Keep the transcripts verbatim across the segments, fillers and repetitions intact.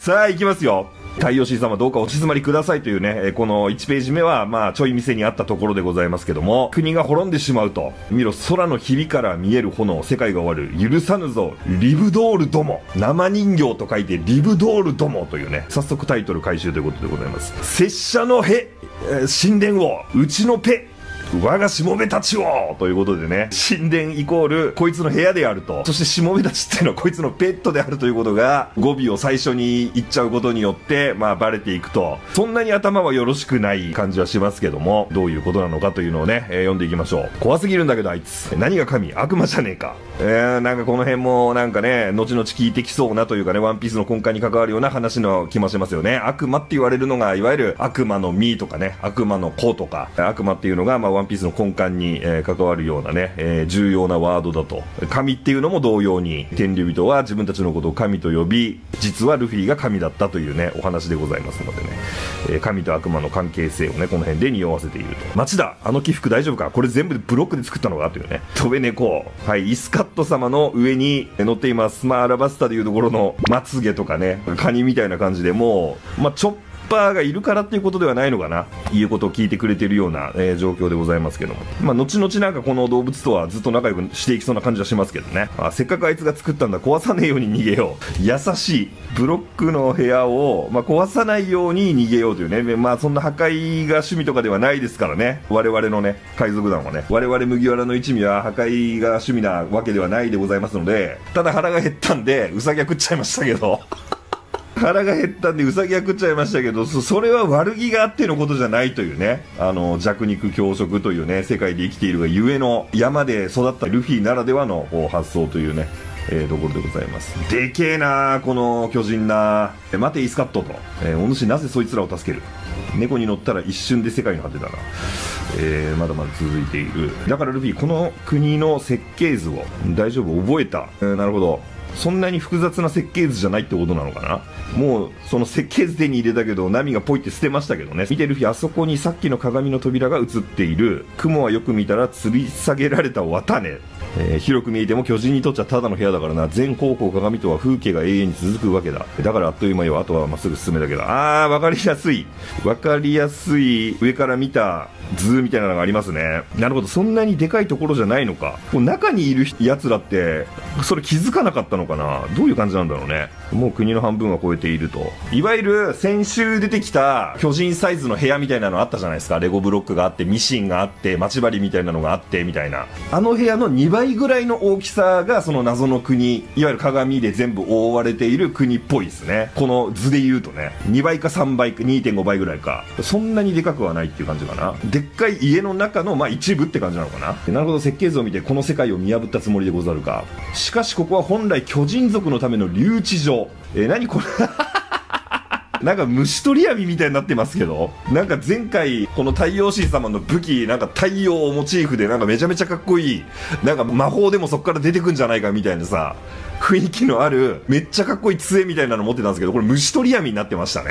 さあ、行きますよ。太陽神様どうかお静まりくださいというね、このいちページ目は、まあ、ちょい店にあったところでございますけども、国が滅んでしまうと。見ろ、空のひびから見える炎、世界が終わる。許さぬぞ、リブドールども。生人形と書いて、リブドールどもというね、早速タイトル回収ということでございます。拙者のへ、えー、神殿を、うちのペ、我がしもべたちをということでね、神殿イコールこいつの部屋であると、そしてしもべたちっていうのはこいつのペットであるということが語尾を最初に言っちゃうことによってまあバレていくと、そんなに頭はよろしくない感じはしますけども、どういうことなのかというのをね、えー、読んでいきましょう。怖すぎるんだけどあいつ何が神、悪魔じゃねえか。えー、なんかこの辺もなんかね、後々聞いてきそうなというかね、ワンピースの根幹に関わるような話の気もしますよね。悪魔って言われるのがいわゆる悪魔の実とかね、悪魔の子とか、悪魔っていうのがまあワンピースの根幹に、えー、関わるようなね、えー、重要なワードだと。神っていうのも同様に、天竜人は自分たちのことを神と呼び、実はルフィが神だったというね、お話でございますのでね、えー、神と悪魔の関係性をね、この辺で匂わせていると。町田、あの起伏大丈夫か、これ全部でブロックで作ったのかというね。飛べ猫、はい、イスカット様の上に乗っています。まあ、アラバスタでいうところのまつげとかね、カニみたいな感じでもう、まあ、ちょっパーがいるからっていうことではないのかな、いうことを聞いてくれているような、えー、状況でございますけども、まあ、後々なんかこの動物とはずっと仲良くしていきそうな感じはしますけどね。あ、せっかくあいつが作ったんだ、壊さねえように逃げよう。優しいブロックの部屋を、まあ、壊さないように逃げようというね、まあそんな破壊が趣味とかではないですからね、我々のね海賊団はね、我々麦わらの一味は破壊が趣味なわけではないでございますので、ただ腹が減ったんでウサギは食っちゃいましたけど腹が減ったんでウサギは食っちゃいましたけど、 そ, それは悪気があってのことじゃないというね、あの弱肉強食というね世界で生きているがゆえの山で育ったルフィならではの発想というね、えー、ところでございます。でけえなこの巨人な。え待てイスカットと、えー、お主なぜそいつらを助ける。猫に乗ったら一瞬で世界の果てだな。えー、まだまだ続いている。だからルフィこの国の設計図を大丈夫覚えた、えー、なるほど。そんなに複雑な設計図じゃないってことなのかな。もうその設計図手に入れたけどナミがポイって捨てましたけどね。見てルフィ、あそこにさっきの鏡の扉が映っている。雲はよく見たら吊り下げられた綿ね。えー、広く見えても巨人にとっちゃただの部屋だからな。全方向鏡とは風景が永遠に続くわけだ。だからあっという間よ。あとはまっすぐ進めだけだ。あー、わかりやすいわかりやすい上から見た図みたいなのがありますね。なるほど、そんなにでかいところじゃないのか。こう中にいるやつらってそれ気づかなかったのかな。どういう感じなんだろうね。もう国の半分は超えていると。いわゆる先週出てきた巨人サイズの部屋みたいなのあったじゃないですか。レゴブロックがあってミシンがあって待ち針みたいなのがあってみたいな、あの部屋のにばいぐらいの大きさがその謎の国、いわゆる鏡で全部覆われている国っぽいですね。この図で言うとね、にばいかさんばいか にてんごばいぐらいか、そんなにでかくはないっていう感じかな。でっかい家の中のまあ一部って感じなのかな。なるほど、設計図を見てこの世界を見破ったつもりでござるか。しかしここは本来巨人族のための留置場。えー、何これなんか虫取り網みたいになってますけど、なんか前回この太陽神様の武器なんか太陽をモチーフでなんかめちゃめちゃかっこいい、なんか魔法でもそこから出てくんじゃないかみたいなさ雰囲気のあるめっちゃかっこいい杖みたいなの持ってたんですけど、これ虫取り網になってましたね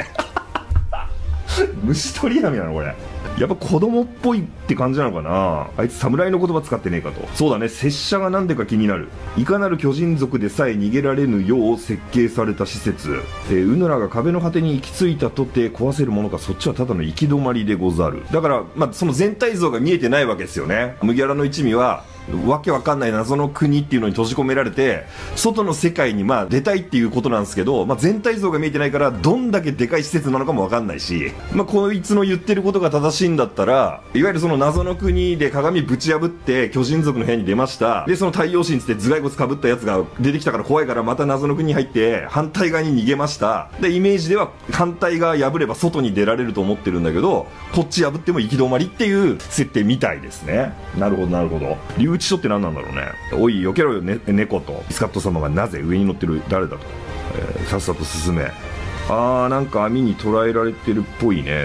虫取り網なのこれ。やっぱ子供っぽいって感じなのかな。あいつ侍の言葉使ってねえかと。そうだね、拙者がなんでか気になる。いかなる巨人族でさえ逃げられぬよう設計された施設、えー、ウヌラが壁の果てに行き着いたとて壊せるものか、そっちはただの行き止まりでござる。だから、まあ、その全体像が見えてないわけですよね。麦わらの一味はわけわかんない謎の国っていうのに閉じ込められて外の世界にまあ出たいっていうことなんですけど、まあ、全体像が見えてないからどんだけでかい施設なのかもわかんないし、まあ、こいつの言ってることが正しいんだったら、いわゆるその謎の国で鏡ぶち破って巨人族の部屋に出ました。でその太陽神つって頭蓋骨かぶったやつが出てきたから怖いからまた謎の国に入って反対側に逃げました。でイメージでは反対側破れば外に出られると思ってるんだけど、こっち破っても行き止まりっていう設定みたいですね。なるほどなるほど。留置所って何なんだろうね。おい避けろよ、ね、猫とイスカット様がなぜ上に乗ってる誰だと、えー、さっさと進め。あーなんか網に捕らえられてるっぽいね。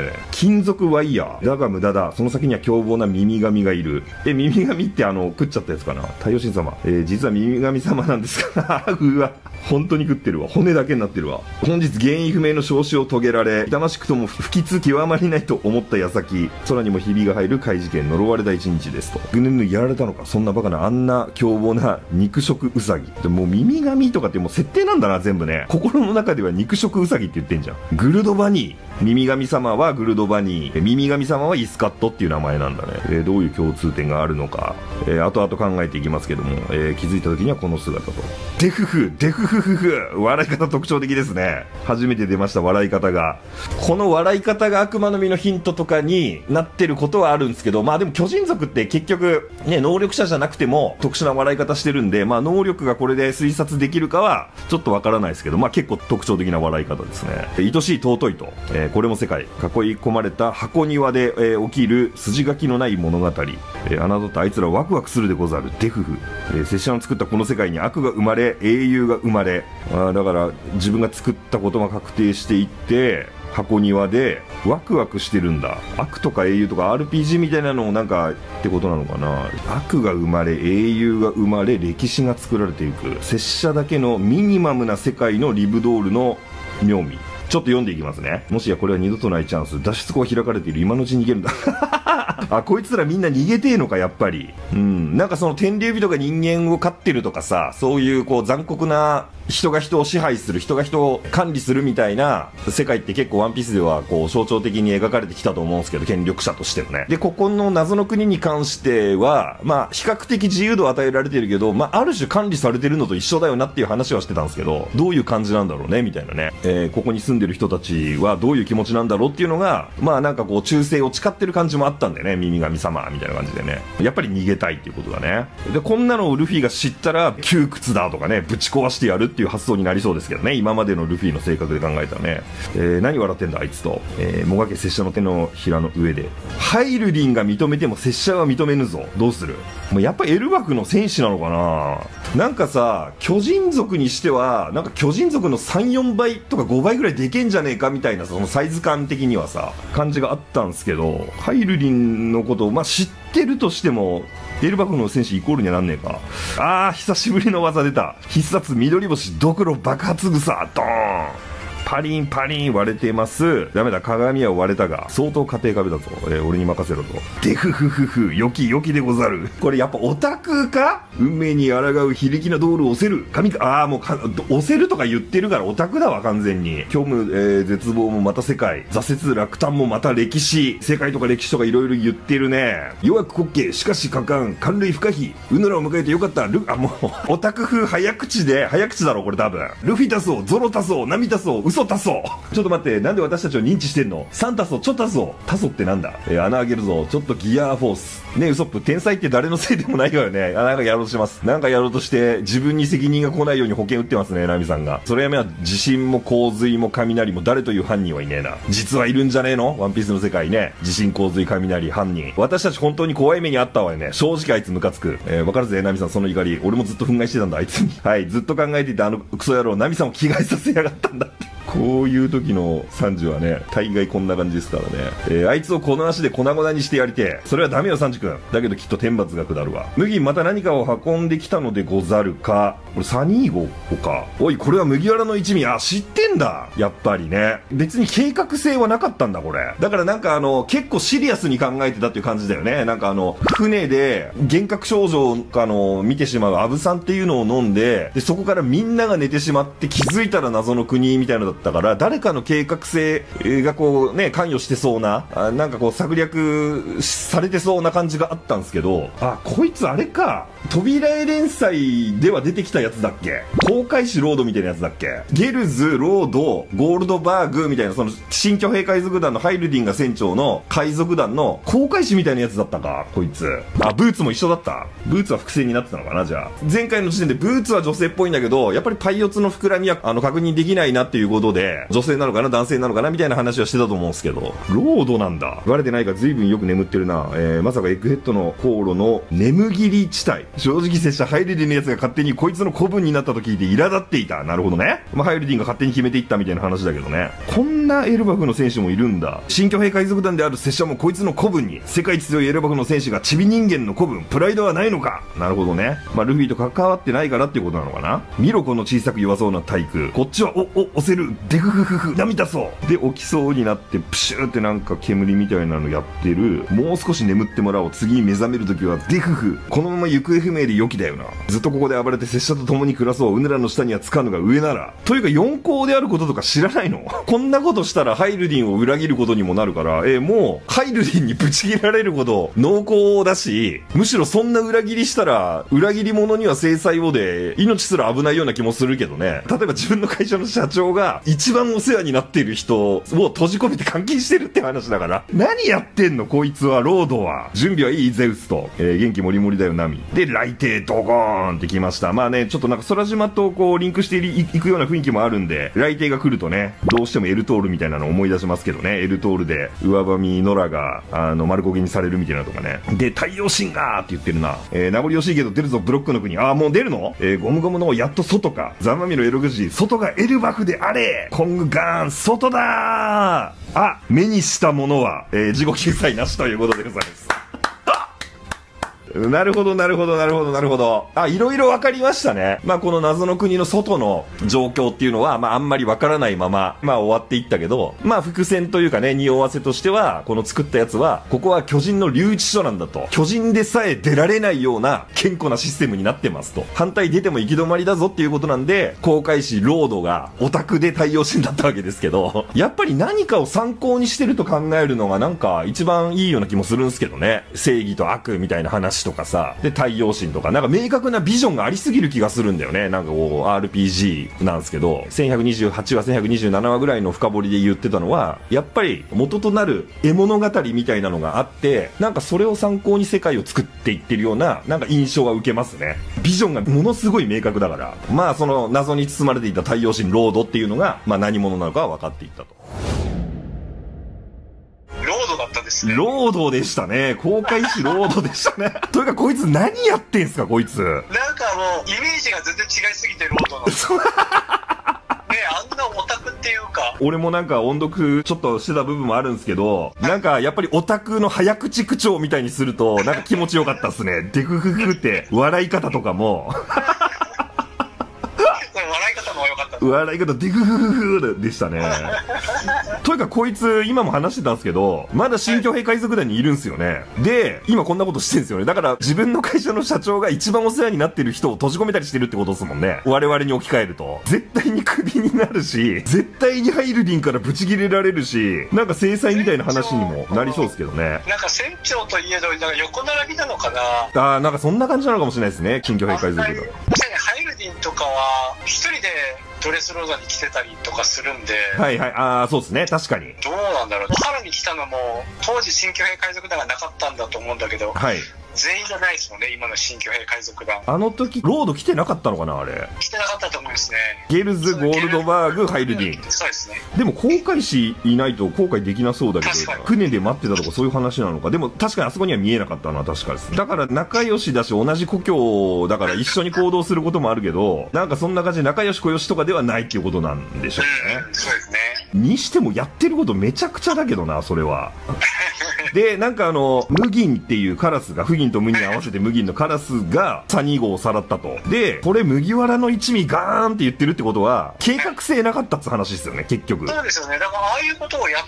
金属ワイヤー。だが無駄だ。その先には凶暴な耳神がいる。え、耳神ってあの、食っちゃったやつかな。太陽神様。えー、実は耳神様なんですかうわ。本当に食ってるわ。骨だけになってるわ。本日原因不明の焼死を遂げられ、痛ましくとも不吉極まりないと思った矢先、空にもひびが入る怪事件、呪われた一日ですと。ぐぬぬやられたのか。そんなバカな、あんな凶暴な肉食ウサギ。でもう耳神とかってもう設定なんだな、全部ね。心の中では肉食ウサギって言ってんじゃん。グルドバニー。耳神様はグルドバニー。耳神様はイスカットっていう名前なんだね。えー、どういう共通点があるのか、えー、後々考えていきますけども、えー、気づいた時にはこの姿と。デフフ、デフフフフ。笑い方特徴的ですね。初めて出ました、笑い方が。この笑い方が悪魔の実のヒントとかになってることはあるんですけど、まあでも巨人族って結局、ね、能力者じゃなくても特殊な笑い方してるんで、まあ能力がこれで推察できるかはちょっとわからないですけど、まあ結構特徴的な笑い方ですね。愛しい尊いと、えー、これも世界。囲い込まれた箱庭で、えー、起きる筋書きのない物語。えー、侮ったあいつらワクワクするでござる。デフフ。えー、拙者の作ったこの世界に悪が生まれ、英雄が生まれ。あだから自分が作ったことが確定していって、箱庭でワクワクしてるんだ。悪とか英雄とか アールピージー みたいなのをなんかってことなのかな。悪が生まれ、英雄が生まれ、歴史が作られていく。拙者だけのミニマムな世界のリブドールの妙味。ちょっと読んでいきますね。もしやこれは二度とないチャンス。脱出口が開かれている。今のうちに逃げるんだ。あ、こいつらみんな逃げてえのか、やっぱり。うん。なんかその天竜人が人間を飼ってるとかさ、そういうこう残酷な人が人を支配する、人が人を管理するみたいな世界って結構ワンピースではこう象徴的に描かれてきたと思うんですけど、権力者としてのね。で、ここの謎の国に関しては、まあ比較的自由度を与えられてるけど、まあある種管理されてるのと一緒だよなっていう話はしてたんですけど、どういう感じなんだろうね、みたいなね。えー、ここに住んでる人たちはどういう気持ちなんだろうっていうのが、まあなんかこう忠誠を誓ってる感じもあったんだよね。耳神様みたいな感じでね。やっぱり逃げたいっていうことだね。で、こんなのをルフィが知ったら窮屈だとかね、ぶち壊してやるっていう発想になりそうですけどね。今までのルフィの性格で考えたらね。えー、何笑ってんだあいつと。えー、もがけ拙者の手のひらの上で。ハイルリンが認めても拙者は認めぬぞ。どうする？もうやっぱエルバクの戦士なのかな。なんかさ、巨人族にしては、なんか巨人族のさん、よんばいとかごばいぐらいでけんじゃねえかみたいな、そのサイズ感的にはさ、感じがあったんですけど、ハイルリンのことを、まあ、知ってるとしても、エルバクの戦士イコールにはなんねえか。あー、久しぶりの技出た。必殺緑星ドクロ爆発草、ドーン。パリンパリン割れてます。ダメだ、鏡は割れたが、相当家庭壁だぞ。えー、俺に任せろと。デフフフフ、良き良きでござる。これやっぱオタクか？運命に抗う非力な道路を押せる。神か、あーもうか、押せるとか言ってるからオタクだわ、完全に。虚無、えー、絶望もまた世界。挫折落胆もまた歴史。世界とか歴史とかいろいろ言ってるね。弱く滑稽、しかし果敢、寒類不可避。うぬらを迎えてよかった。ル、あ、もう、オタク風早口で、早口だろ、これ多分。ルフィ足そう、ゾロ足そう、ナミ足そう、嘘足そう。ちょっと待って、なんで私たちを認知してんの？サンタソ、ちょタソ。タソってなんだ？えー、穴開けるぞ。ちょっとギアフォース。ね、ウソップ、天才って誰のせいでもないわよね。あ、なんかやろうとしてます。なんかやろうとして、自分に責任が来ないように保険打ってますね、ナミさんが。それやめは、地震も洪水も雷も誰という犯人はいねえな。実はいるんじゃねえの？ワンピースの世界ね。地震、洪水、雷、犯人。私たち本当に怖い目にあったわよね。正直あいつムカつく。えー、わかるぜ、ナミさん、その怒り。俺もずっと憤慨してたんだ、あいつに。はい、ずっと考えていたあのクソ野郎、ナミさんを着替えさせやがったんだって。こういう時のサンジはね、大概こんな感じですからね。えー、あいつをこの足で粉々にしてやりてえ。それはダメよ、サンジ君。だけどきっと天罰が下るわ。麦また何かを運んできたのでござるか。これサニー号か。おい、これは麦わらの一味。あ、知ってんだ。やっぱりね。別に計画性はなかったんだ、これ。だからなんかあの、結構シリアスに考えてたっていう感じだよね。なんかあの、船で幻覚症状をあの、見てしまうアブさんっていうのを飲んで、で、そこからみんなが寝てしまって気づいたら謎の国みたいなのだったから、誰かの計画性がこうね、関与してそうな、あなんかこう策略されてそうな感じがあったんですけど、あ、こいつあれか。扉絵連載では出てきたやつだっけ？航海士ロードみたいなやつだっけ？ゲルズ、ロード、ゴールドバーグみたいな、その新巨兵海賊団のハイルディンが船長の海賊団の航海士みたいなやつだったか、こいつ。あ、ブーツも一緒だった。ブーツは複製になってたのかな、じゃあ。前回の時点でブーツは女性っぽいんだけど、やっぱりパイオツの膨らみはあの確認できないなっていうことで、女性なのかな男性なのかなみたいな話はしてたと思うんですけど、ロードなんだ。バレてないか随分よく眠ってるな。えー、まさかエッグヘッドの航路の眠切り地帯。 正直拙者ハイルディンのやつが勝手にこいつの子分になったと聞いて苛立っていた。なるほどね。まあ、ハイルディンが勝手に決めていったみたいな話だけどね。こんなエルバフの選手もいるんだ。新巨兵海賊団である拙者もこいつの子分に。世界一強いエルバフの選手がチビ人間の子分、プライドはないのか。なるほどね。まあ、ルフィと関わってないからっていうことなのかな。見ろこの小さく弱そうな体育。こっちはお、お、押せる。デフフフフ、涙そう。で、起きそうになって、プシューってなんか煙みたいなのやってる。もう少し眠ってもらおう。次に目覚めるときはデフフ。このまま行方不明で良きだよな。ずっとここで暴れて拙者と共に暮らそう。うぬらの下にはつかぬが上なら。というか四皇であることとか知らないの？こんなことしたらハイルディンを裏切ることにもなるから、えー、もう、ハイルディンにぶち切られること濃厚だし、むしろそんな裏切りしたら、裏切り者には制裁をで、命すら危ないような気もするけどね。例えば自分の会社の社長が、一番お世話になっている人を閉じ込めて監禁してるって話だから。何やってんのこいつは、ロードは。準備はいいゼウスと。えー、元気もりもりだよ、ナミ。で、雷帝ドゴーンってきました。まあね、ちょっとなんか空島とこう、リンクしていくような雰囲気もあるんで、雷帝が来るとね、どうしてもエルトールみたいなのを思い出しますけどね。エルトールで、上羽見ノラが、あの、丸焦げにされるみたいなとかね。で、太陽神がーって言ってるな。えー、名残惜しいけど出るぞ、ブロックの国。あー、もう出るの？えー、ゴムゴムのやっと外か。ザマミのエログジ、外がエルバフであれ！コングガーン、外だー！あ、目にしたものは、えー、自己救済なしということでございます。なるほど、なるほど、なるほど、なるほど。あ、いろいろ分かりましたね。まあ、この謎の国の外の状況っていうのは、まあ、あんまり分からないまま、まあ、終わっていったけど、まあ、伏線というかね、匂わせとしては、この作ったやつは、ここは巨人の留置所なんだと。巨人でさえ出られないような、堅固なシステムになってますと。反対出ても行き止まりだぞっていうことなんで、航海士ロードがオタクで太陽神だったわけですけど、やっぱり何かを参考にしてると考えるのがなんか一番いいような気もするんですけどね。正義と悪みたいな話とかさ、で太陽神とかなんか明確なビジョンがありすぎる気がするんだよね。なんかこう アールピージー なんですけど、せんひゃくにじゅうはちわせんひゃくにじゅうななわぐらいの深掘りで言ってたのは、やっぱり元となる絵物語みたいなのがあって、なんかそれを参考に世界を作っていってるようななんか印象は受けますね。ビジョンがものすごい明確だから、まあその謎に包まれていた太陽神ロードっていうのがまあ何者なのかは分かっていったと。ロードでしたね。航海士ロードでしたね。というかこいつ何やってんすかこいつ。なんかもうイメージが全然違いすぎてロードの。ねあんなオタクっていうか。 俺もなんか音読ちょっとしてた部分もあるんですけど、なんかやっぱりオタクの早口口調みたいにするとなんか気持ちよかったっすね。デフフフって笑い方とかも。笑い方デフフフフでしたね。というかこいつ今も話してたんですけど、まだ新巨兵海賊団にいるんすよね。で今こんなことしてんすよね。だから自分の会社の社長が一番お世話になってる人を閉じ込めたりしてるってことですもんね。我々に置き換えると絶対にクビになるし、絶対にハイルディンからブチ切れられるし、なんか制裁みたいな話にもなりそうですけどね。 なんか船長といえどなんか横並びなのかな。 あーなんかそんな感じなのかもしれないですね、新巨兵海賊団。 確かにハイルディンとかは一人でドレスローザに来てたりとかするんで、 はいはい、ああそうですね、確かに。 どうなんだろう。野原に来たのも当時新巨兵海賊団がなかったんだと思うんだけど、 はい、 全員じゃないですもんね、今の新巨兵海賊団。 あの時ロード来てなかったのかな、あれ。 来てなかったと思うんですね。 ゲルズ、ゴールドバーグ、ハイルディン。 そうですね。 でも航海士いないと航海できなそうだけど、船で待ってたとかそういう話なのか。でも確かにあそこには見えなかったのは確かです。だから仲良しだし同じ故郷だから一緒に行動することもあるけど、なんかそんな感じで仲良し小良しとかではないっていうことなんでしょうね。 うん、そうですね。 にしてもやってることめちゃくちゃだけどな、それは。で、なんかあの、ムギンっていうカラスが、フギンとムギン合わせてムギンのカラスがサニー号をさらったと。で、これ麦わらの一味ガーンって言ってるってことは、計画性なかったって話ですよね、結局。 そうですよね。だからああいうことをやって、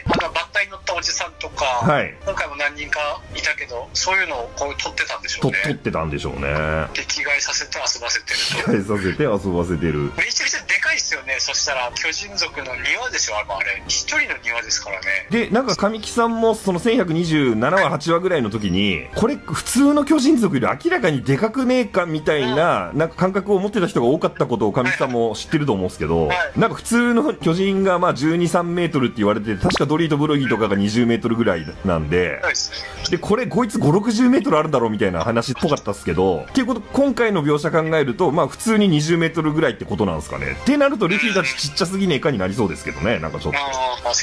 あのバッタに乗ったおじさんとか、はい、今回も何人かいたけど、そういうのをこう取ってたんでしょうね。 取ってたんでしょうね。 で、着替えさせて遊ばせてると。 着替えさせて遊ばせてる。 めちゃくちゃでかいっすよね。そしたら、巨人族の庭でしょ、あれ。一人の庭ですからね。 で、なんか神木さんも、そのせんひゃくにじゅうななわ、はちわぐらいの時に、これ、普通の巨人族より明らかにでかくねえかみたいな、なんか感覚を持ってた人が多かったことを神木さんも知ってると思うんですけど、はい、なんか普通の巨人がまあじゅうに、さんメートルって言われて、確かドリーとブロギーとかがにじゅうメートルぐらいなんで、で、これ、こいつご、ろくじゅうメートルあるんだろうみたいな話っぽかったっすけど、結構今回の描写考えると、まあ普通ににじゅうメートルぐらいってことなんですかね。ってなると、ルフィたちちっちゃすぎねえかになりそうですけどね、なんかちょっと。 ああ、確かに。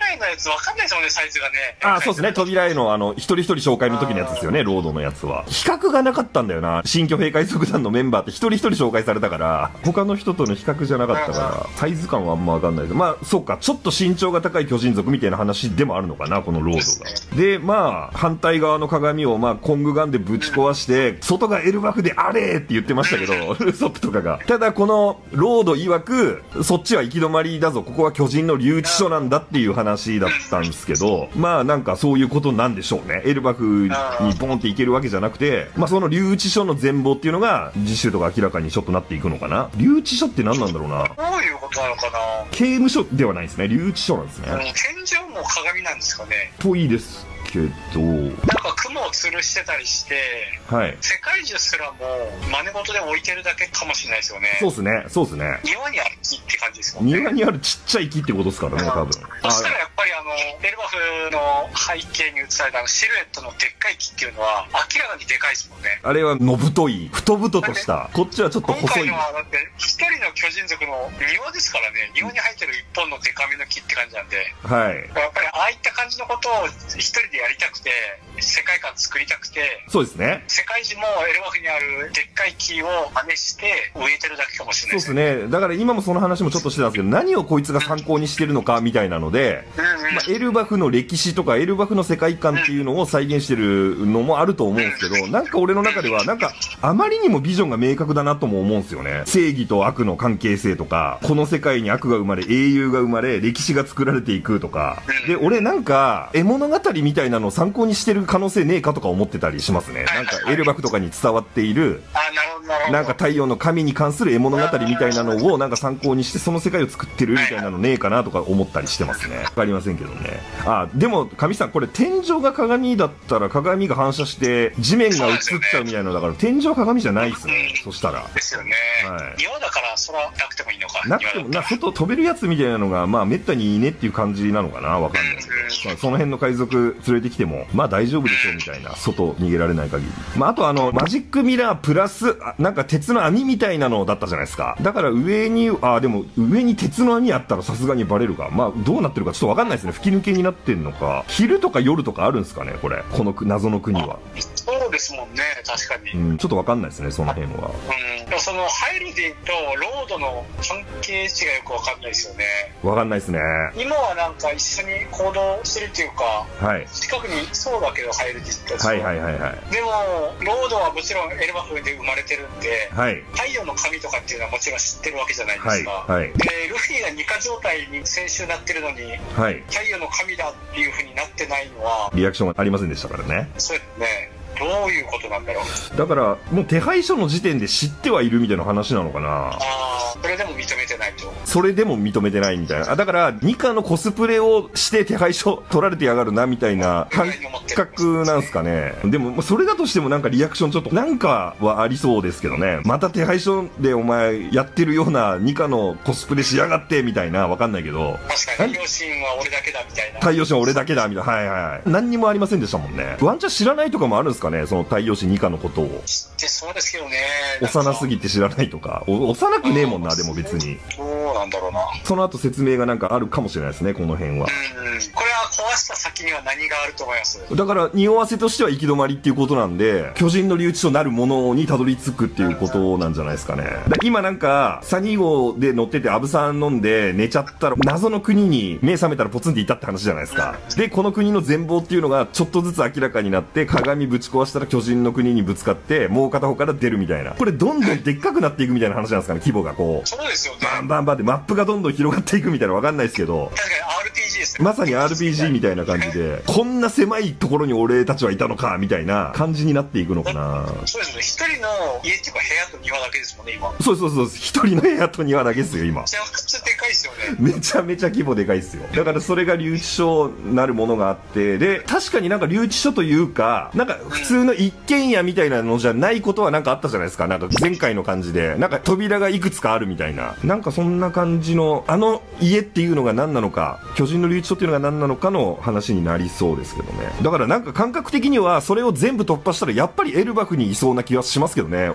扉絵のやつわかんないですもんね、サイズがね。 あ、そうですね。扉絵のあの、一人一人紹介の時のやつですよね、ロードのやつは。比較がなかったんだよな。新巨兵海賊団のメンバーって一人一人紹介されたから、他の人との比較じゃなかったから、サイズ感はあんまわかんないけど、まあ、そうか、ちょっと身長が高い巨人族みたいな話でもあるのかな、このロードが。で、まあ、反対側の鏡を、まあ、コングガンでぶち壊して、外がエルバフであれーって言ってましたけど、ウソップとかが。ただ、この、ロード曰く、そっちは行き止まりだぞ、ここは巨人の留置所なんだっていう話だったんですけど、まあ、なんかそういうことなんでしょうね。エルバフにボンって行けるわけじゃなくて、まあ、その留置所の全貌っていうのが、次週とか明らかにちょっとなっていくのかな。留置所って何なんだろうな。 どういうことなのかな。 刑務所ではないですね。留置所なんですね。 天井も鏡なんですかね。 ぽいですけど、 なんか雲を吊るしてたりして、 はい、 世界樹すらも真似事で置いてるだけかもしれないですよね。 そうですね、そうですね。 庭にある木って感じですもんね。 庭にあるちっちゃい木ってことですからね、多分。 そしたらやっぱりあのエルバフの背景に映されたシルエットのでっかい木っていうのは明らかにでかいですもんね。 あれはの太い、太々とした。こっちはちょっと細い。 今回のはだって一人の巨人族の庭ですからね。庭に生えてる一本のデカめの木って感じなんで。 はい。 やっぱりああいった感じのことを一人でやりたくて、世界観作りたくて、 そうですね。 世界中もエルバフにあるでっかい木を真似して植えてるだけかもしれないですね。そうですね。だから今もその話もちょっとしてたんですけど、何をこいつが参考にしてるのかみたいなので、うんうん、まあ、エルバフの歴史とかエルバフの世界観っていうのを再現してるのもあると思うんですけど、なんか俺の中ではなんかあまりにもビジョンが明確だなとも思うんですよね。正義と悪の関係性とか、この世界に悪が生まれ、英雄が生まれ、歴史が作られていくとか、で、俺なんか絵物語みたいなのを参考にしてる可能性ねえかとか思ってたりしますね。なんかエルバフとかに伝わっている、なんか太陽の神に関する絵物語みたいなのをなんか参考にしてその世界を作ってるみたいなのねえかなとか思ったりしてますね。わかりませんけどね。あ、でも神さん、これ天井が鏡だったら鏡が反射して地面が映っちゃうみたいなのだから、天井は鏡じゃないっすね。そしたらですよね。はい、庭だからそれはなくてもいいのか。 なくてもな、外飛べるやつみたいなのがまあめったにいいねっていう感じなのかな。わかんないけど、まあ、その辺の海賊連れてきてもまあ大丈夫でしょうみたいな、外逃げられない限り。まああとあのマジックミラープラスなんか鉄の網みたいなのだったじゃないですか。だから上に、あ、でも上に鉄の網あったらさすがにバレるか。まあどうなってるかちょっとわかんないですね。吹き抜けになってんのか、昼とか夜とかあるんですかね、これ、この謎の国は。 そうですもんね、確かに。 うん、ちょっとわかんないですね、その辺は。 うん、そのハイルディンとロードの関係値がよくわかんないですよね。 わかんないですね。 今はなんか一緒に行動してるっていうか、 はい、 近くにそうだけど、ハイルディンって。 はいはいはいはい。 でもロードはもちろんエルバフで生まれてるんで、 はい、 太陽の神とかっていうのはもちろん知ってるわけじゃないですか。 はいはい、 でルフィが二課状態に先週なってるのに、はい、太陽の神だっていう風になってないのはリアクションがありませんでしたからね。 そうですね。どういうことなんだろう。 だからもう手配書の時点で知ってはいるみたいな話なのかな。 ああ、それでも認めてないと。 それでも認めてないみたいな。あ、だからニカのコスプレをして手配書取られてやがるなみたいな感覚なんすかね。でもそれだとしてもなんかリアクションちょっとなんかはありそうですけどね。また手配書でお前やってるようなニカのコスプレしやがってみたいな、わかんないけど。 確かに太陽神は俺だけだみたいな。 太陽神は俺だけだみたいな。はいはいはい。何にもありませんでしたもんね。ワンチャン知らないとかもあるんですかね、その太陽神ニカのことを。 知ってそうですけどね。 幼すぎて知らないとか。お幼くねえもんな、でも別に。 どうなんだろうな。 その後説明がなんかあるかもしれないですね、この辺は。うん、 これは壊した先には何があると思います？ だから匂わせとしては行き止まりっていうことなんで、巨人の留置所なるものにたどり着くっていうことなんじゃないですかね。今なんかサニー号で乗っててアブさん飲んで寝ちゃったら謎の国に目覚めたらポツンっていったって話じゃないですか。でこの国の全貌っていうのがちょっとずつ明らかになって、鏡ぶち壊したら巨人の国にぶつかってもう片方から出るみたいな、これどんどんでっかくなっていくみたいな話なんですかね、規模がこう。 そうですよね。 バンバンバンってマップがどんどん広がっていくみたいな、わかんないですけど、 確かに アールピージー ですね。 まさに アールピージー みたいな感じで、こんな狭いところに俺たちはいたのかみたいな感じになっていくのかな。 そうですね。一人の家っていうか部屋と庭だけですもんね、今。 そうそうそう、一人の部屋と庭だけですよ今。 めちゃくちゃでかいですよね。 めちゃめちゃ規模でかいですよ。だからそれが留置所なるものがあって、で確かになんか留置所というか、なんか普通の一軒家みたいなのじゃないことはなんかあったじゃないですか。なんか前回の感じでなんか扉がいくつかあるみたいな、なんかそんな感じの、あの家っていうのが何なのか、巨人の留置所っていうのが何なのかの話になりそうですけどね。だからなんか感覚的にはそれを全部突破したらやっぱりエルバフにいそうな気はしますけどね。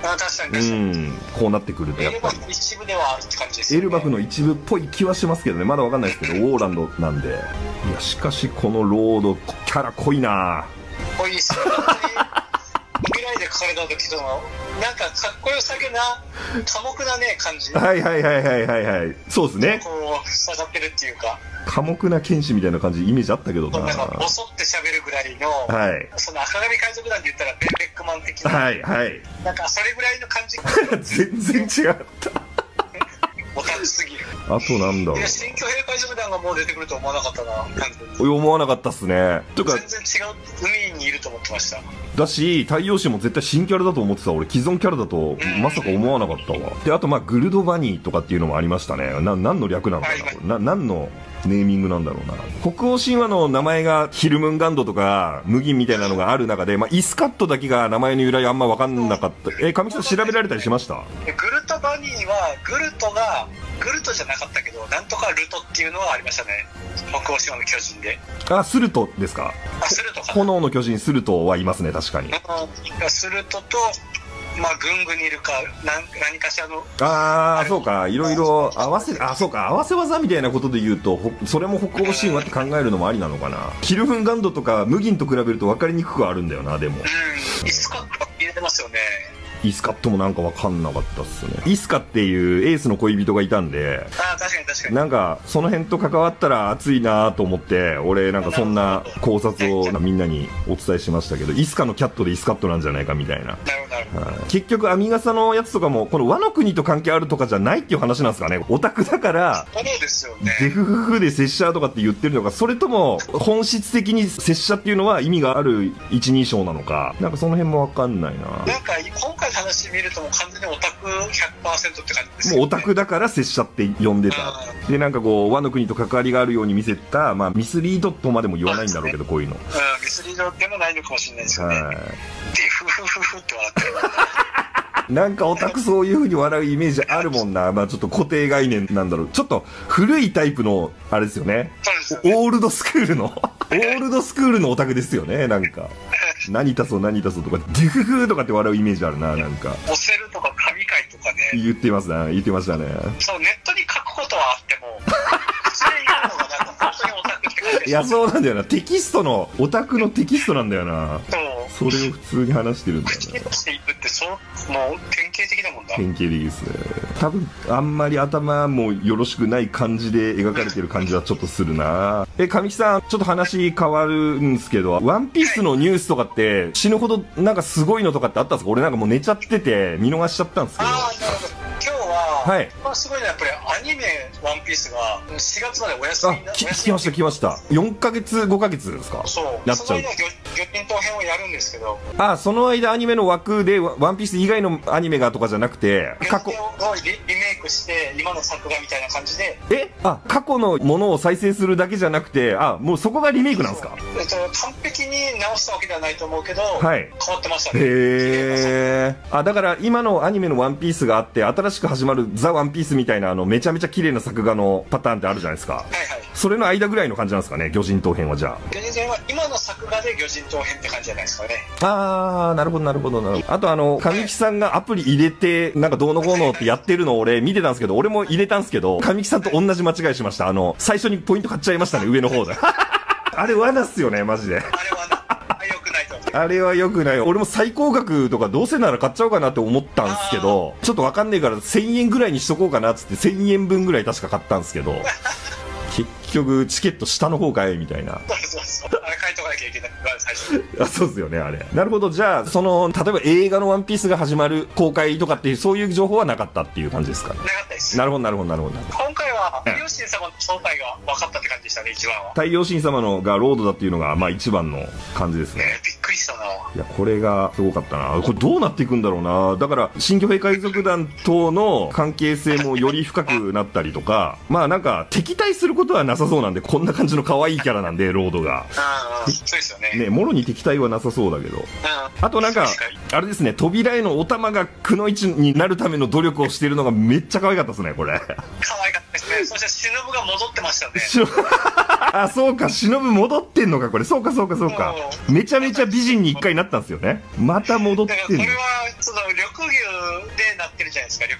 あ、確かに確かに。 うん、こうなってくるとやっぱり。 エルバフの一部ではあるって感じですよね。 エルバフの一部っぽい気はしますけどね、まだわかんないですけど、ウォーランドなんで。いや、しかしこのロード、キャラ濃いな濃いっすよ。未来で書かれた時との、なんかかっこよさげな、寡黙なね、感じ。 はいはいはいはいはいはい。そうですね。 こう、下がってるっていうか。 寡黙な剣士みたいな感じ、イメージあったけどな。 なんか、ボソって喋るぐらいの、 はい。 その赤髪海賊団で言ったら、ベンベックマン的な。 はいはい。 なんか、それぐらいの感じ。 全然違った。 オタクすぎる。 あとなんだろう。 いや、新巨兵海賊団がもう出てくると思わなかったな、完全に。 思わなかったっすね。とか全然違う海にいると思ってました。 だし、太陽神も絶対新キャラだと思ってた。俺、既存キャラだと、まさか思わなかったわ。で、あと、まあ、グルドバニーとかっていうのもありましたね。な、何の略なのかな。な、何のネーミングなんだろうな。北欧神話の名前がヒルムンガンドとか、ムギンみたいなのがある中で、まあ、イスカットだけが名前の由来あんま分かんなかった。え、神木さん調べられたりしました？ グルトバニーは、グルトが、グルトじゃなかったけど、なんとかルトっていうのはありましたね。北欧神話の巨人で。 あ、スルトですか？ あ、スルトか。 炎の巨人スルトはいますね、確かに。 うん、スルトと、まあ、グングニルか、何、何かしらの。 ああ、そうか、いろいろ合わせ、あ、そうか、合わせ技みたいなことで言うと、それも北欧神話って考えるのもありなのかな。ヒルフンガンドとか、ムギンと比べると分かりにくくはあるんだよな、でも。 うん、イスカット入れてますよね。 イスカットもなんか分かんなかったっすね。イスカっていうエースの恋人がいたんで、 ああ、確かに確かに。 なんか、その辺と関わったら熱いなと思って、俺なんかそんな考察をみんなにお伝えしましたけど、イスカのキャットでイスカットなんじゃないかみたいな。 なるほどなるほど。 はい、結局、編み笠のやつとかも、この和の国と関係あるとかじゃないっていう話なんですかね。オタクだから、 そうですよね。 デフフフで拙者とかって言ってるのか、それとも、本質的に拙者っていうのは意味がある一人称なのか、なんかその辺もわかんないな。 なんか、今回の話見るともう完全にオタク ひゃくパーセント って感じですよね。 もうオタクだから拙者って呼んでた。で、なんかこう、和の国と関わりがあるように見せた、まあ、ミスリードとまでも言わないんだろうけど、こういうの。 うん、ミスリードでもないのかもしれないですよね。 はい。 デフフフフって笑ってる。 なんかオタクそういう風に笑うイメージあるもんな。まあちょっと固定概念なんだろう。ちょっと古いタイプの、あれですよね。 そうですよね。 オールドスクールの、オールドスクールのオタクですよね、なんか。何足そう何足そうとか、デフフとかって笑うイメージあるな、なんか。 オセルとか神回とかね。 言ってますね、言ってましたね。 そう、ネットに書くことはあっても、それ言うのがなんか本当にオタクって感じです。 いや、そうなんだよな。テキストの、オタクのテキストなんだよな。 そう。 それを普通に話してるんだよ口に出していくって、そう、もう典型的なもんだ。 典型的ですね。多分、あんまり頭もよろしくない感じで描かれてる感じはちょっとするな。え、神木さん、ちょっと話変わるんですけど、ワンピースのニュースとかって死ぬほどなんかすごいのとかってあったんですか？俺なんかもう寝ちゃってて見逃しちゃったんですけど。 ああ、なるほど。今日は、 はい。 まあすごいのはやっぱりアニメワンピースがしがつまでお休あ、 みな。 き聞きました聞きました。よんかげつごかげつですか？ そう。 なっちゃう。 その間、魚人島編をやるんですけど。 あ、その間アニメの枠でワンピース以外のアニメがとかじゃなくて、 過去をリ, リメイクして今の作画みたいな感じで。 え、あ、過去のものを再生するだけじゃなくて、あ、もうそこがリメイクなんですか？ えっと、完璧に直したわけではないと思うけど、 はい、 変わってましたね。 へえ。あ、だから今のアニメのワンピースがあって、新しく始まるザ・ワンピースみたいなあのめちゃめちゃ綺麗な作画のパターンってあるじゃないですか。 はいはい。 それの間ぐらいの感じなんですかね、魚人島編は。じゃあ魚人島編は今の作画で魚人島編って感じじゃないですかね。 あー、なるほどなるほどなるほど。あとあの神木さんがアプリ入れてなんかどうのこうのってやってるのを俺見てたんですけど、俺も入れたんですけど、神木さんと同じ間違いしました。あの最初にポイント買っちゃいましたね、上の方で。あれ罠っすよね、マジで。 あれはな、良くないと思う。 あれは良くない。俺も最高額とかどうせなら買っちゃおうかなって思ったんですけど、ちょっとわかんねえからせんえんぐらいにしとこうかなっつってせんえんぶんぐらい確か買ったんですけど、結局チケット下の方かいみたいな。 そうそうそう。あれ買いとかなきゃいけない最初。 あ、そうですよね、あれ。なるほど。じゃあその例えば映画のワンピースが始まる公開とかっていうそういう情報はなかったっていう感じですかね。 なかったです。 なるほどなるほどなるほど。 今回は太陽神様の正体が分かったって感じでしたね、一番は。 太陽神様のがロードだっていうのがまあ一番の感じですね。 えー、びっくりしたな。 いや、これがすごかったな。これどうなっていくんだろうな。だから新巨兵海賊団との関係性もより深くなったりとか、まあなんか敵対することはなさそうなんで、こんな感じの可愛いキャラなんでロードが。 ああ、そうですよね。 ね、もろに敵対はなさそうだけど。あとなんかあれですね、扉へのお玉がくのいちになるための努力をしているのがめっちゃ可愛かったですね、これ。 可愛かったですね。そして忍が戻ってましたね。 あ、そうか、忍戻ってんのか、これ。そうかそうかそうか。めちゃめちゃ美人に一回なったんですよね。また戻ってんの。 これはその緑牛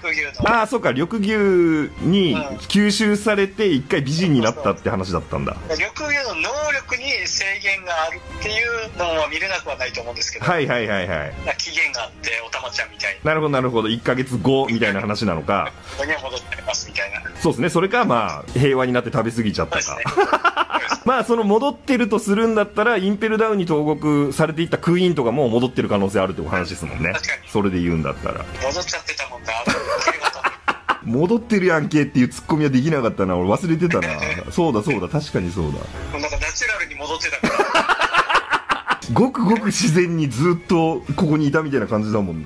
牛の。 ああ、そうか、緑牛に吸収されて一回美人になったって話だったんだ。 緑牛の能力に制限があるっていうのは見れなくはないと思うんですけど。 はいはいはいはい。 期限があって、おたまちゃんみたいに。 なるほどなるほど、いっかげつごみたいな話なのか。 ここには戻ってますみたいな。 そうですね、それかまあ、平和になって食べ過ぎちゃったか。まあその戻ってるとするんだったらインペルダウンに投獄されていったクイーンとかも戻ってる可能性あるってお話ですもんね。 確かにそれで言うんだったら戻っちゃってたもんな戻ってるやんけっていうツッコミはできなかったな。俺忘れてたなそうだそうだ、確かにそうだ。 なんかナチュラルに戻ってたからごくごく自然にずっとここにいたみたいな感じだもんな。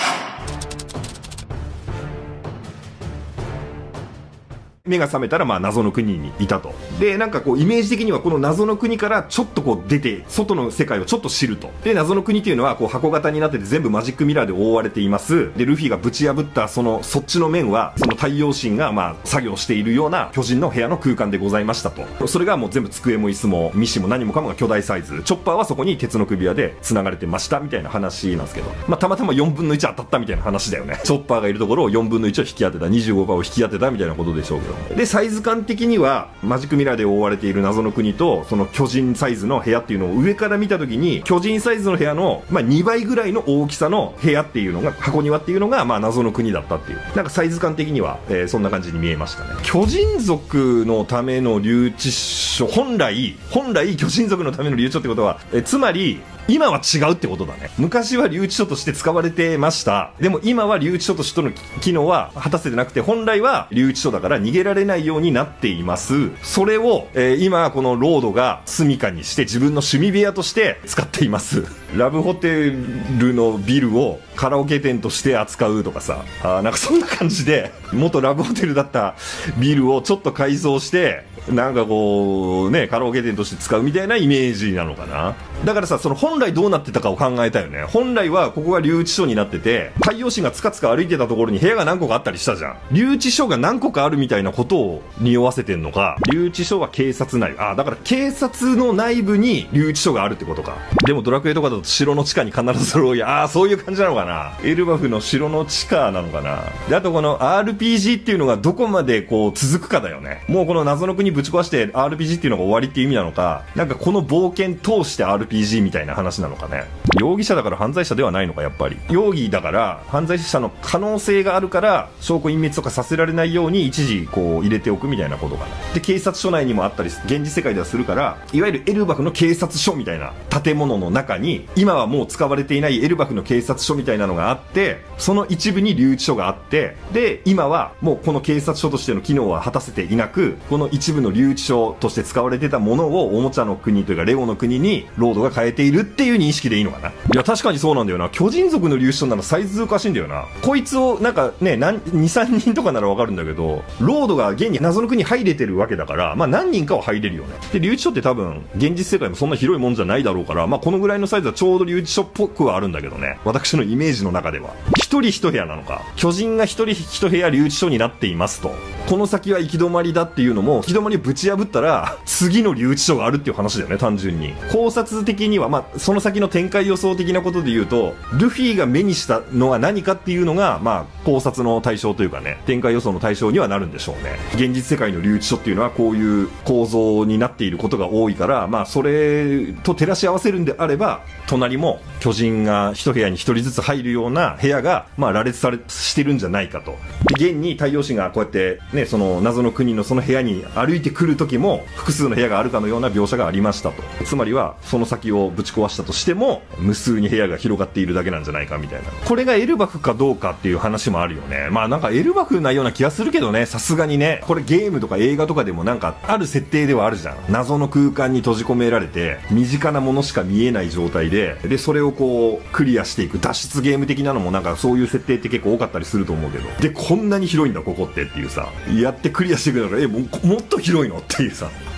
目が覚めたらまあ謎の国にいたと。でなんかこうイメージ的にはこの謎の国からちょっとこう出て外の世界をちょっと知ると。で謎の国っていうのはこう箱型になってて全部マジックミラーで覆われています。でルフィがぶち破ったそのそっちの面はその太陽神がまあ作業しているような巨人の部屋の空間でございましたと。それがもう全部机も椅子もミシも何もかもが巨大サイズ。チョッパーはそこに鉄の首輪で繋がれてましたみたいな話なんですけど、まあたまたまよんぶんのいち当たったみたいな話だよね。チョッパーがいるところをよんぶんのいちを引き当てた、 にじゅうごパーセント を引き当てたみたいなことでしょうけど。でサイズ感的にはマジックミラーで覆われている謎の国とその巨人サイズの部屋っていうのを上から見た時に巨人サイズの部屋の、まあ、にばいぐらいの大きさの部屋っていうのが箱庭っていうのが、まあ、謎の国だったっていう、なんかサイズ感的には、えー、そんな感じに見えましたね。巨人族のための留置所、本来本来巨人族のための留置所ってことは、えー、つまり今は違うってことだね。昔は留置所として使われてました。でも今は留置所としての機能は果たせてなくて、本来は留置所だから逃げられないようになっています。それを、えー、今このロードが住処にして自分の趣味部屋として使っています。ラブホテルのビルをカラオケ店として扱うとかさ、あなんかそんな感じで元ラブホテルだったビルをちょっと改装してなんかこうねカラオケ店として使うみたいなイメージなのかな。だからさ、その本来どうなってたかを考えたよね。本来はここが留置所になってて、太陽神がつかつか歩いてたところに部屋が何個かあったりしたじゃん。留置所が何個かあるみたいなことを匂わせてんのか。留置所は警察内部、あだから警察の内部に留置所があるってことか。でもドラクエとかだと城の地下に必ず揃い、ああそういう感じなのかな。エルバフの城の地下なのかな。であとこの アールピージー っていうのがどこまでこう続くかだよね。もうこの謎の国ぶち壊して アールピージー っていうのが終わりっていう意味なのか、なんかこの冒険通して アールピージー みたいな話なのかね。容疑者だから犯罪者ではないのか。やっぱり容疑だから犯罪者の可能性があるから証拠隠滅とかさせられないように一時こう入れておくみたいなことかな。で警察署内にもあったり現実世界ではするから、いわゆるエルバフの警察署みたいな建物の中に今はもう使われていないエルバフの警察署みたいなのがあって、その一部に留置所があって、で今はもうこの警察署としての機能は果たせていなく、この一部の留置所として使われてたものをおもちゃの国というかレオの国にロードが変えているっていう認識でいいのかな。いや確かにそうなんだよな。巨人族の留置所ならサイズおかしいんだよな。こいつをなんかねにさんにんとかならわかるんだけど、ロードが現に謎の国入れてるわけだから、まあ何人かは入れるよね。で留置所って多分現実世界もそんな広いもんじゃないだろうから、まあこのぐらいのサイズはちょうど留置所っぽくはあるんだけどね、私のイメージの中では。一人一部屋なのか、巨人が一人一部屋留置所になっていますと。この先は行き止まりだっていうのも、行き止まりをぶち破ったら次の留置所があるっていう話だよね。単純に考察的には、まあその先の展開予想的なことで言うと、ルフィが目にしたのは何かっていうのがまあ考察の対象というかね、展開予想の対象にはなるんでしょうね。現実世界の留置所っていうのはこういう構造になっていることが多いから、まあそれと照らし合わせるんであれば、隣も巨人が一部屋に一人ずつ入るような部屋がまあ羅列されしてるんじゃないかと。で現に太陽神がこうやってね、その謎の国のその部屋に歩いてくる時も複数の部屋があるかのような描写がありましたと。つまりはその先をぶち壊したとしても無数に部屋が広がっているだけなんじゃないかみたいな。これがエルバフかどうかっていう話もあるよね。まあなんかエルバフなような気がするけどね、さすがにね。これゲームとか映画とかでもなんかある設定ではあるじゃん。謎の空間に閉じ込められて身近なものしか見えない状態で、でそれをこうクリアしていく脱出ゲーム的なのもなんかそういう設定って結構多かったりすると思うけど、でこんなに広いんだここってっていうさ、やってクリアしていくのがえももっと広いのっていうさ、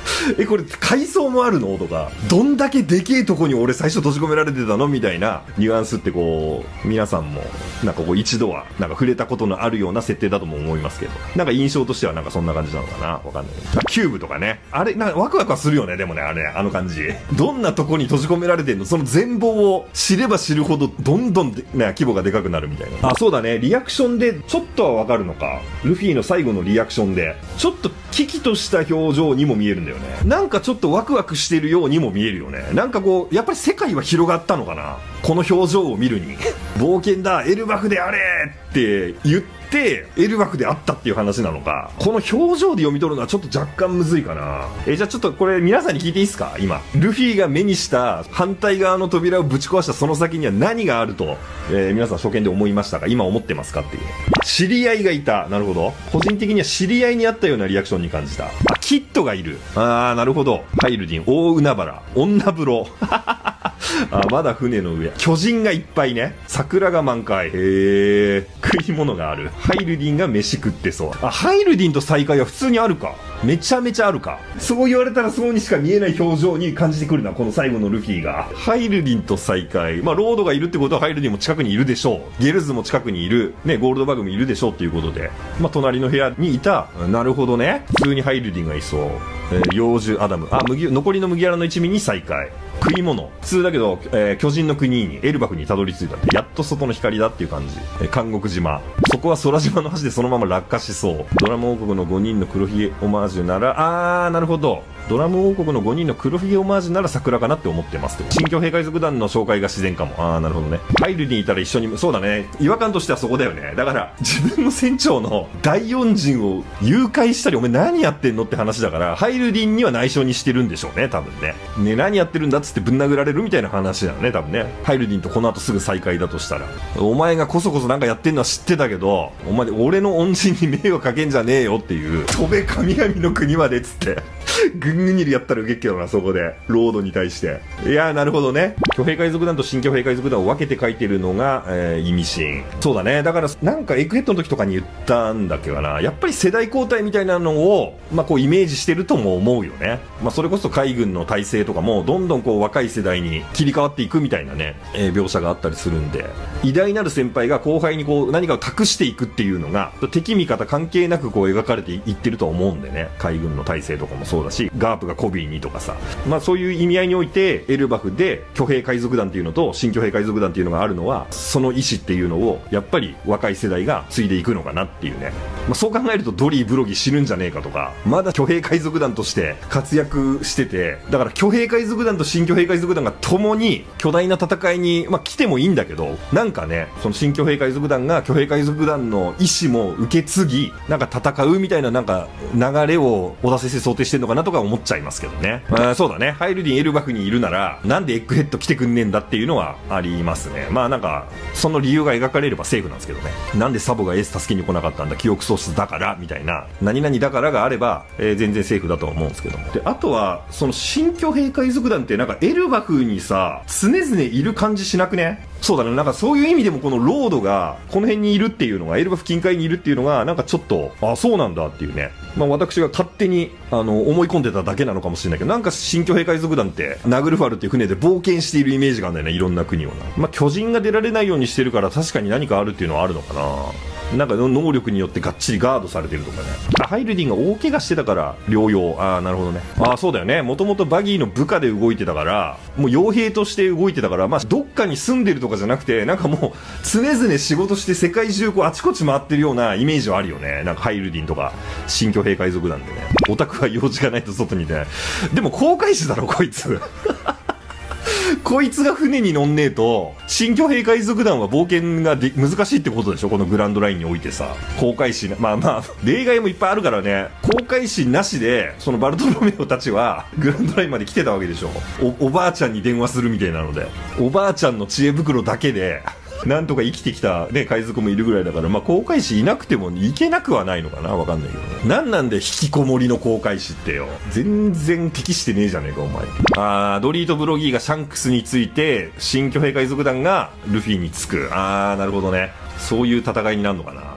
え、これ階層もあるのとか、どんだけでけえとこに俺最初閉じ込められてたのみたいなニュアンスってこう、皆さんもなんかこう一度はなんか触れたことのあるような設定だとも思いますけど、なんか印象としてはなんかそんな感じなのかな、わかんない。キューブとかね、あれなんかワクワクはするよね。でもね、あれあの感じ、どんなとこに閉じ込められてんの、その全貌を知れば知るほどどんどん、ね、規模がでかくなるみたいな。あ、そうだね、リアクションでちょっとはわかるのか。ルフィの最後のリアクションでちょっと危機とした表情にも見えるんだよね。なんかちょっとワクワクしてるようにも見えるよね。なんかこうやっぱり世界は広がったのかな、この表情を見るに。冒険だエルバフであれって言ってエルバフであったっていう話なのか、この表情で読み取るのはちょっと若干むずいかな。えじゃあちょっとこれ皆さんに聞いていいですか。今ルフィが目にした反対側の扉をぶち壊したその先には何があると、えー、皆さん初見で思いましたか、今思ってますかっていう。知り合いがいた。なるほど、個人的には知り合いにあったようなリアクションに感じた。あ、キッドがいる。あーなるほど、ハイルディン、大海原、女風呂あ、まだ船の上、巨人がいっぱいね、桜が満開、へえ、食い物がある。ハイルディンが飯食ってそう。あ、ハイルディンと再会は普通にあるか、めちゃめちゃあるか。そう言われたらそうにしか見えない表情に感じてくるな、この最後のルフィが。ハイルディンと再会、まあロードがいるってことはハイルディンも近くにいるでしょう、ゲルズも近くにいるね、ゴールドバグもいるでしょうっていうことで、まあ隣の部屋にいた。なるほどね、普通にハイルディンがいそう。えー、幼獣アダム、あ、麦、残りの麦わらの一味に再会。食い物普通だけど、えー、巨人の国にエルバフにたどり着いたって、やっと外の光だっていう感じ。えー、監獄島、そこは空島の橋でそのまま落下しそう。ドラム王国のごにんの黒ひげオマージュなら、あーなるほど、ドラム王国のごにんの黒ひげオマージュなら桜かなって思ってます。新巨兵海賊団の紹介が自然かも。あーなるほどね。ハイルにいたら一緒に、そうだね、違和感としてはそこだよね。だから自分の船長の第四陣を誘拐したり、お前何やってんのって話だから、ハイルディンには内緒にしてるんでしょうね、多分ね。ね、何やってるんだっつってぶん殴られるみたいな話だよね、多分ね。ハイルディンとこの後すぐ再会だとしたら、お前がこそこそなんかやってんのは知ってたけど、お前俺の恩人に迷惑かけんじゃねえよっていう、飛べ神々の国までっつってぐんぐにりやったらウケっけどな、そこでロードに対して。いやーなるほどね、巨兵海賊団と新巨兵海賊団を分けて書いてるのが、えー、イミシン。そうだね、だからなんかエッグヘッドの時とかに言ったんだっけかな、やっぱり世代交代みたいなのを、まあ、こうイメージしてるとも思うよね。まあ、それこそ海軍の体制とかもどんどんこう若い世代に切り替わっていくみたいなね、えー、描写があったりするんで、偉大なる先輩が後輩にこう何かを託していくっていうのが敵味方関係なくこう描かれていってると思うんでね。海軍の体制とかもそうだし、ガープがコビーにとかさ、まあそういう意味合いにおいてエルバフで巨兵海賊団っていうのと新巨兵海賊団っていうのがあるのは、その意思っていうのをやっぱり若い世代が継いでいくのかなっていうね。まあ、そう考えるとドリー・ブロギー死ぬんじゃねえかとか、まだ巨兵海賊団として活躍してて、だから巨兵海賊団と新巨兵海賊団が共に巨大な戦いに、まあ、来てもいいんだけど、なんかね、その新巨兵海賊団が巨兵海賊団の意思も受け継ぎ、なんか戦うみたいななんか流れを小田先生想定してんのかなとか思っちゃいますけどね。まあ、そうだね、ハイルディンエルバフにいるならなんでエッグヘッド来てくんねえんだっていうのはありますね。まあなんかその理由が描かれればセーフなんですけどね。なんでサボがエース助けに来なかったんだ、記憶喪失だからみたいな、何々だからがあれば、えー、全然セーフだと思うんですけども。であとはその新巨兵海賊団ってなんかエルバフにさ常々いる感じしなくね。そうだね、なんかそういう意味でもこのロードがこの辺にいるっていうのが、エルバフ近海にいるっていうのがなんかちょっと、あ、そうなんだっていうね。まあ私が勝手にあの思い込んでただけなのかもしれないけど、なんか新巨兵海賊団ってナグルファルっていう船で冒険しているイメージがあるんだよね、いろんな国をな。まあ巨人が出られないようにしてるから確かに何かあるっていうのはあるのかな。なんか能力によってがっちりガードされてるとかね。あ、ハイルディンが大怪我してたから療養。ああなるほどね。ああそうだよね、もともとバギーの部下で動いてたから、もう傭兵として動いてたから、まあどっかに住んでるとかじゃなくて、なんかもう常々仕事して世界中こうあちこち回ってるようなイメージはあるよね。なんかハイルディンとか新巨兵海賊団でね、オタクは用事がないと外に出ない。でも航海士だろこいつこいつが船に乗んねえと新巨兵海賊団は冒険がで難しいってことでしょ、このグランドラインにおいてさ。航海士、まあまあ例外もいっぱいあるからね。航海士なしでそのバルトロメオたちはグランドラインまで来てたわけでしょ。 お, おばあちゃんに電話するみたいなので、おばあちゃんの知恵袋だけでなんとか生きてきた、ね、海賊もいるぐらいだから、まあ、航海士いなくてもいけなくはないのかな、わかんないけどね。なんなんで引きこもりの航海士ってよ、全然適してねえじゃねえかお前。あー、ドリーとブロギーがシャンクスについて、新巨兵海賊団がルフィにつく。あーなるほどね、そういう戦いになるのかな。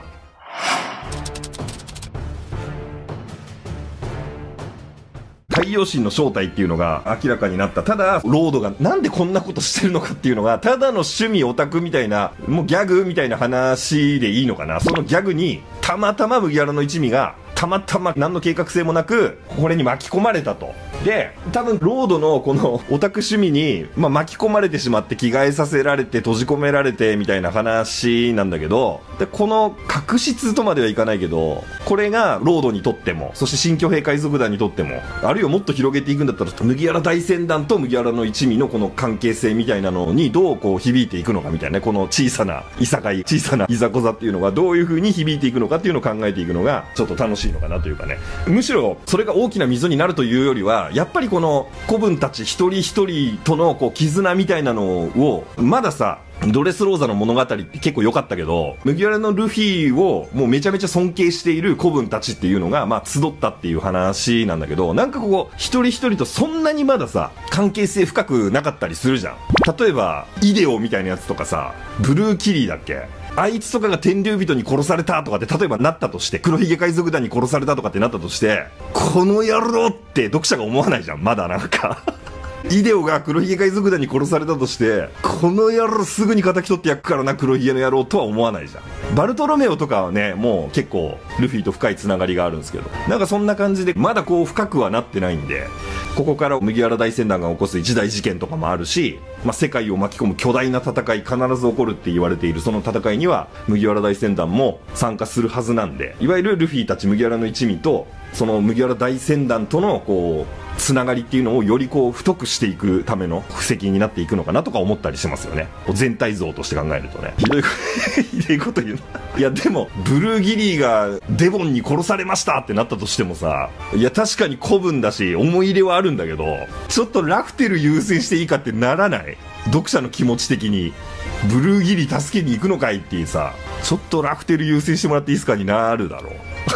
太陽神の正体っていうのが明らかになった。ただロードがなんでこんなことしてるのかっていうのが、ただの趣味オタクみたいな、もうギャグみたいな話でいいのかな。そのギャグにたまたま麦わらの一味がたまたま何の計画性もなくこれに巻き込まれたと。で多分ロードのこのオタク趣味に、まあ、巻き込まれてしまって着替えさせられて閉じ込められてみたいな話なんだけど、でこの確執とまではいかないけど、これがロードにとっても、そして新巨兵海賊団にとっても、あるいはもっと広げていくんだったら麦わら大船団と麦わらの一味のこの関係性みたいなのにどうこう響いていくのかみたいな、この小さないさかい小さないざこざっていうのがどういう風に響いていくのかっていうのを考えていくのがちょっと楽しいのかなというかね。むしろそれが大きな溝になるというよりは、やっぱりこの子分たち一人一人とのこう絆みたいなのを、まださドレスローザの物語って結構良かったけど、麦わらのルフィをもうめちゃめちゃ尊敬している子分たちっていうのがまあ集ったっていう話なんだけど、なんかこう一人一人とそんなにまださ関係性深くなかったりするじゃん。例えばイデオみたいなやつとかさ、ブルーキリーだっけ、あいつとかが天竜人に殺されたとかって例えばなったとして、黒ひげ海賊団に殺されたとかってなったとして、この野郎って読者が思わないじゃん。まだなんかイデオが黒ひげ海賊団に殺されたとして、この野郎すぐに敵取ってやっからな黒ひげの野郎とは思わないじゃん。バルトロメオとかはねもう結構ルフィと深いつながりがあるんですけど、なんかそんな感じでまだこう深くはなってないんで、ここから麦わら大船団が起こす一大事件とかもあるし、まあ、世界を巻き込む巨大な戦い必ず起こるって言われているその戦いには麦わら大船団も参加するはずなんで、いわゆるルフィたち麦わらの一味とその麦わら大船団とのこうつながりっていうのをよりこう太くしていくための布石になっていくのかなとか思ったりしますよね。全体像として考えるとね。ひどいひどいこと言うないやでもブルーギリーがデボンに殺されましたってなったとしてもさ、いや確かに子分だし思い入れはあるんだけど、ちょっとラフテル優先していいかってならない？読者の気持ち的にブルーギリー助けに行くのかいっていうさ、ちょっとラフテル優先してもらっていいですかになるだろう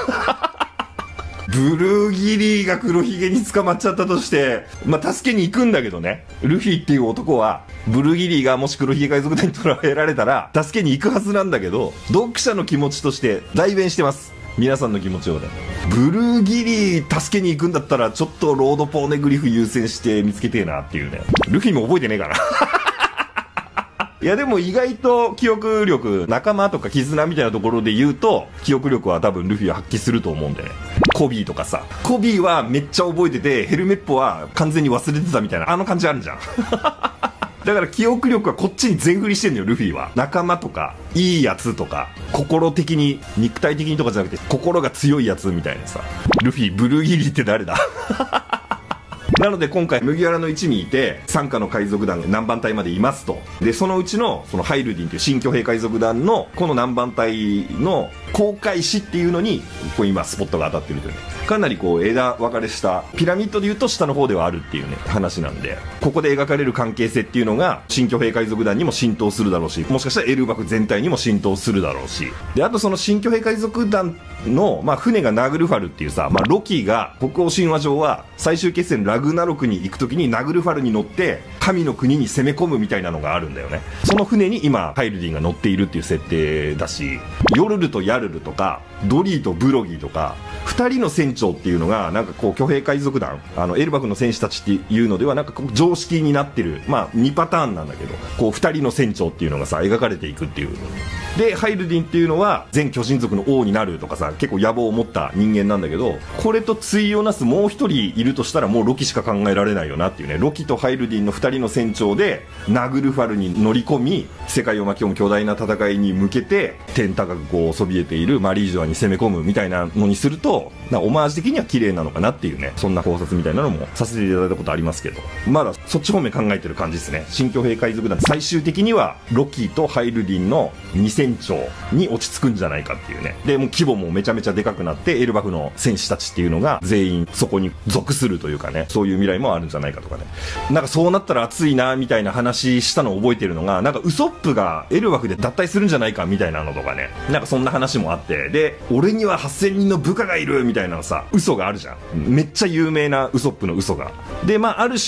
ブルーギリーが黒ひげに捕まっちゃったとして、まあ、助けに行くんだけどね、ルフィっていう男はブルーギリーがもし黒ひげ海賊団に捕らえられたら助けに行くはずなんだけど、読者の気持ちとして代弁してます。皆さんの気持ちをね、ブルーギリー助けに行くんだったらちょっとロードポーネグリフ優先して見つけてえなっていうね。ルフィも覚えてねえかないやでも意外と記憶力、仲間とか絆みたいなところで言うと記憶力は多分ルフィは発揮すると思うんでね。コビーとかさ、コビーはめっちゃ覚えててヘルメットは完全に忘れてたみたいなあの感じあるじゃんだから記憶力はこっちに全振りしてんのよルフィは。仲間とかいいやつとか心的に肉体的にとかじゃなくて心が強いやつみたいなさ。ルフィブルーギリーって誰だなので今回麦わらの一味いて傘下の海賊団が南蛮隊までいますと。でそのうちのそのハイルディンという新巨兵海賊団のこの南蛮隊の航海士っていうのにこう今スポットが当たってるというね、かなりこう枝分かれしたピラミッドでいうと下の方ではあるっていうね話なんで、ここで描かれる関係性っていうのが新巨兵海賊団にも浸透するだろうし、もしかしたらエルバフ全体にも浸透するだろうし、であとその新巨兵海賊団の、まあ、船がナグルファルっていうさ、まあ、ロキが北欧神話上は最終決戦ラグナロクに行く時にナグルファルに乗って神の国に攻め込むみたいなのがあるんだよね。その船に今ハイルディンが乗っているっていう設定だし、ヨルルとヤルルとかドリーとブロギーとかふたりの船長っていうのがなんかこう巨兵海賊団、あのエルバフの戦士たちっていうのではなんかこう常識になってる、まあにパターンなんだけど、こうふたりの船長っていうのがさ描かれていくっていう。でハイルディンっていうのは全巨人族の王になるとかさ、結構野望を持った人間なんだけど、これと対をなすもう一人いるとしたらもうロキしか考えられないよなっていうね。ロキとハイルディンのふたりの船長でナグルファルに乗り込み世界を巻き込む巨大な戦いに向けて天高くこうそびえているマリージュアに攻め込むみたいなのにすると、なオマージュ的には綺麗なのかなっていうね、そんな考察みたいなのもさせていただいたことありますけど、まだそっち方面考えてる感じですね。新巨兵海賊団最終的にはロキとハイルディンのに船長に落ち着くんじゃないかっていうね。でもう規模もめちゃめちゃでかくなってエルバフの戦士たちっていうのが全員そこに属するというかね、そういう未来もあるんじゃないかとかね。なんかそうなったら熱いなみたいな話したのを覚えてるのが、なんかウソップがエルバフで脱退するんじゃないかみたいなのとかね、なんかそんな話もあって、で俺にははっせんにんの部下がいるみたいなさ嘘があるじゃん。めっちゃ有名なウソップの嘘が。でまあある種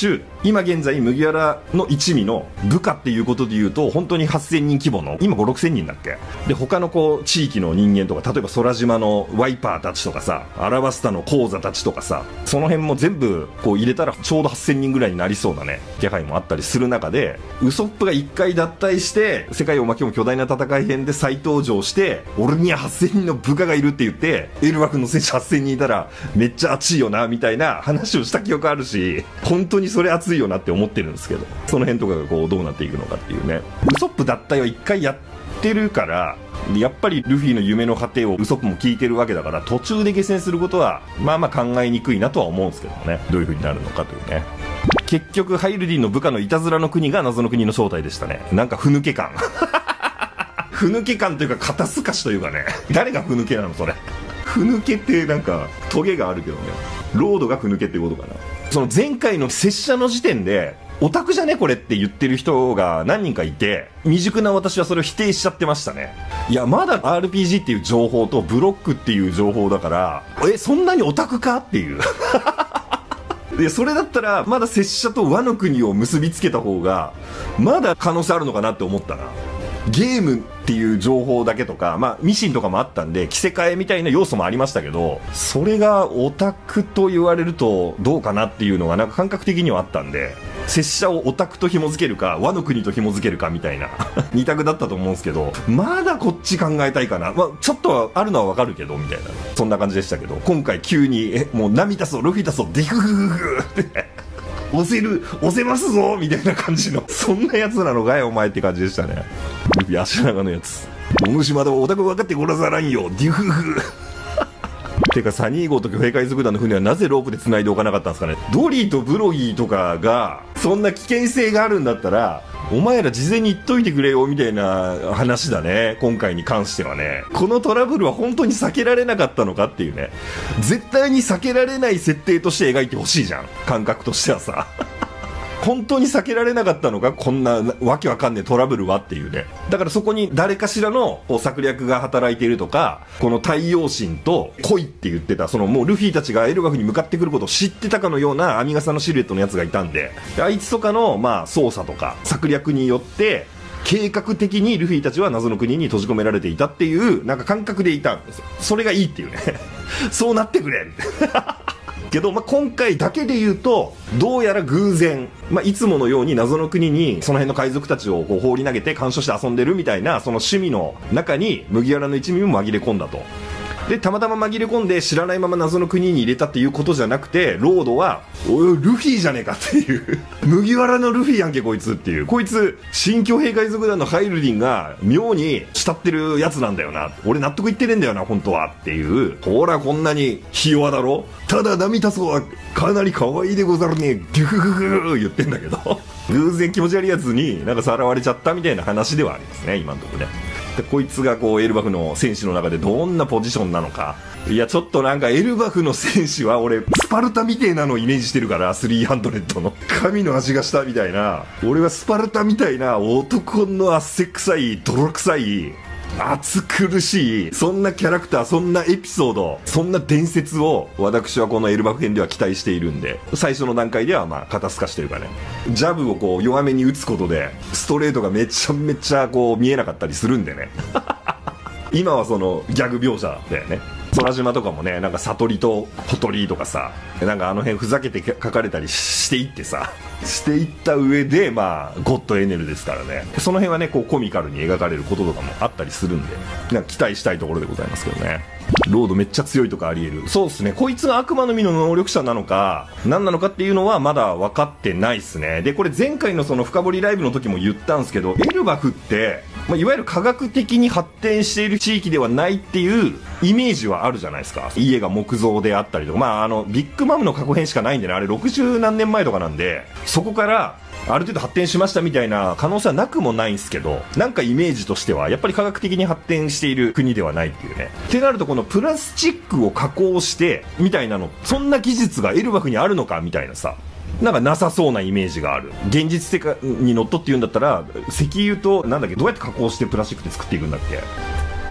今現在麦わらの一味の部下っていうことで言うと本当にはっせんにん規模の今ごろくせんにんだっけで、他のこう地域の人間とか、例えば空島のワイパーたちとかさ、アラバスタのコウザたちとかさ、その辺も全部こう入れたらちょうどはっせんにんぐらいになりそうなね気配もあったりする中で、ウソップがいっかい脱退して世界を巻き込む巨大な戦い編で再登場して、俺にははっせんにんの部下がいるって言ってエルバフの選手はっせんにんいたらめっちゃ熱いよなみたいな話をした記憶あるし、本当にそれ熱いよなって思ってるんですけど、その辺とかがこうどうなっていくのかっていうね。ウソップ脱退はいっかいやってるから、やっぱりルフィの夢の果てをウソップも聞いてるわけだから、途中で下船することはまあまあ考えにくいなとは思うんですけどね、どういう風になるのかというね。結局ハイルディンの部下のいたずらの国が謎の国の正体でしたね。なんかふぬけ感ふぬけ感というか肩透かしというかね、誰がふぬけなのそれふぬけってなんかトゲがあるけどね、ロードがふぬけってことかな。その前回の拙者の時点でオタクじゃねこれって言ってる人が何人かいて、未熟な私はそれを否定しちゃってましたね。いやまだ アールピージー っていう情報とブロックっていう情報だから、えそんなにオタクかっていうでそれだったらまだ拙者と和の国を結びつけた方がまだ可能性あるのかなって思ったな。ゲームっていう情報だけとか、まあミシンとかもあったんで着せ替えみたいな要素もありましたけど、それがオタクと言われるとどうかなっていうのがなんか感覚的にはあったんで、拙者をオタクと紐付けるか和の国と紐付けるかみたいな二択だったと思うんですけど、まだこっち考えたいかな、まあ、ちょっとはあるのはわかるけどみたいな、そんな感じでしたけど、今回急にえもう涙そうルフィだそうディフフフフって押せる押せますぞみたいな感じの、そんなやつなのかいお前って感じでしたね。ルフィ足長のやつ、お主まだオタク分かってごらざらんよディフフてかサニー号と巨兵海賊団の船はなぜロープで繋いでおかなかったんですかね。ドリーとブロギーとかがそんな危険性があるんだったらお前ら事前に言っといてくれよみたいな話だね、今回に関してはね。このトラブルは本当に避けられなかったのかっていうね、絶対に避けられない設定として描いてほしいじゃん、感覚としてはさ本当に避けられなかったのかこんなわけわかんねえトラブルはっていうね。だからそこに誰かしらの策略が働いているとか、この太陽神と恋って言ってたそのもうルフィたちがエルバフに向かってくることを知ってたかのような編み笠のシルエットのやつがいたんで、あいつとかのまあ操作とか策略によって計画的にルフィたちは謎の国に閉じ込められていたっていうなんか感覚でいたんですよ。それがいいっていうねそうなってくれけど、まあ、今回だけで言うとどうやら偶然、まあ、いつものように謎の国にその辺の海賊たちをこう放り投げて干渉して遊んでるみたいなその趣味の中に麦わらの一味も紛れ込んだと。でたまたま紛れ込んで知らないまま謎の国に入れたっていうことじゃなくて、ロードはおいルフィじゃねえかっていう麦わらのルフィやんけこいつっていう、こいつ新巨兵海賊団のハイルディンが妙に慕ってるやつなんだよな、俺納得いってねえんだよな本当はっていう。ほらこんなにひ弱だろ、ただ涙そうはかなり可愛いでござるねギュフフフ言ってんだけど偶然気持ち悪いやつになんかさらわれちゃったみたいな話ではありますね今のところね。でこいつがこうエルバフの戦士の中でどんなポジションなのか、いやちょっとなんかエルバフの戦士は俺スパルタみたいなのをイメージしてるから、スリーハンドレッドの神の味がしたみたいな、俺はスパルタみたいな男の汗臭い泥臭い熱苦しいそんなキャラクター、そんなエピソード、そんな伝説を私はこのエルバフ編では期待しているんで、最初の段階ではまあ肩透かしてるかね、ジャブをこう弱めに打つことでストレートがめちゃめちゃこう見えなかったりするんでね今はそのギャグ描写だよね。空島とかもねなんか悟りとほとりとかさ、なんかあの辺ふざけて書かれたりしていってさしていった上でまあゴッドエネルですからね、その辺はねこうコミカルに描かれることとかもあったりするんで、なんか期待したいところでございますけどね。ロードめっちゃ強いとかあり得る。そうですね、こいつが悪魔の実の能力者なのか何なのかっていうのはまだ分かってないですね。でこれ前回のその深掘りライブの時も言ったんですけど、エルバフって、まあ、いわゆる科学的に発展している地域ではないっていうイメージはあるじゃないですか。家が木造であったりとか、まああのビッグマムの過去編しかないんでね、あれろくじゅうなんねんまえとかなんで、そこからある程度発展しましたみたいな可能性はなくもないんですけど、なんかイメージとしてはやっぱり科学的に発展している国ではないっていうね。ってなるとこのプラスチックを加工してみたいなの、そんな技術がエルバフにあるのかみたいなさ、なんかなさそうなイメージがある。現実世界にのっとって言うんだったら石油となんだっけ、どうやって加工してプラスチックって作っていくんだっけ、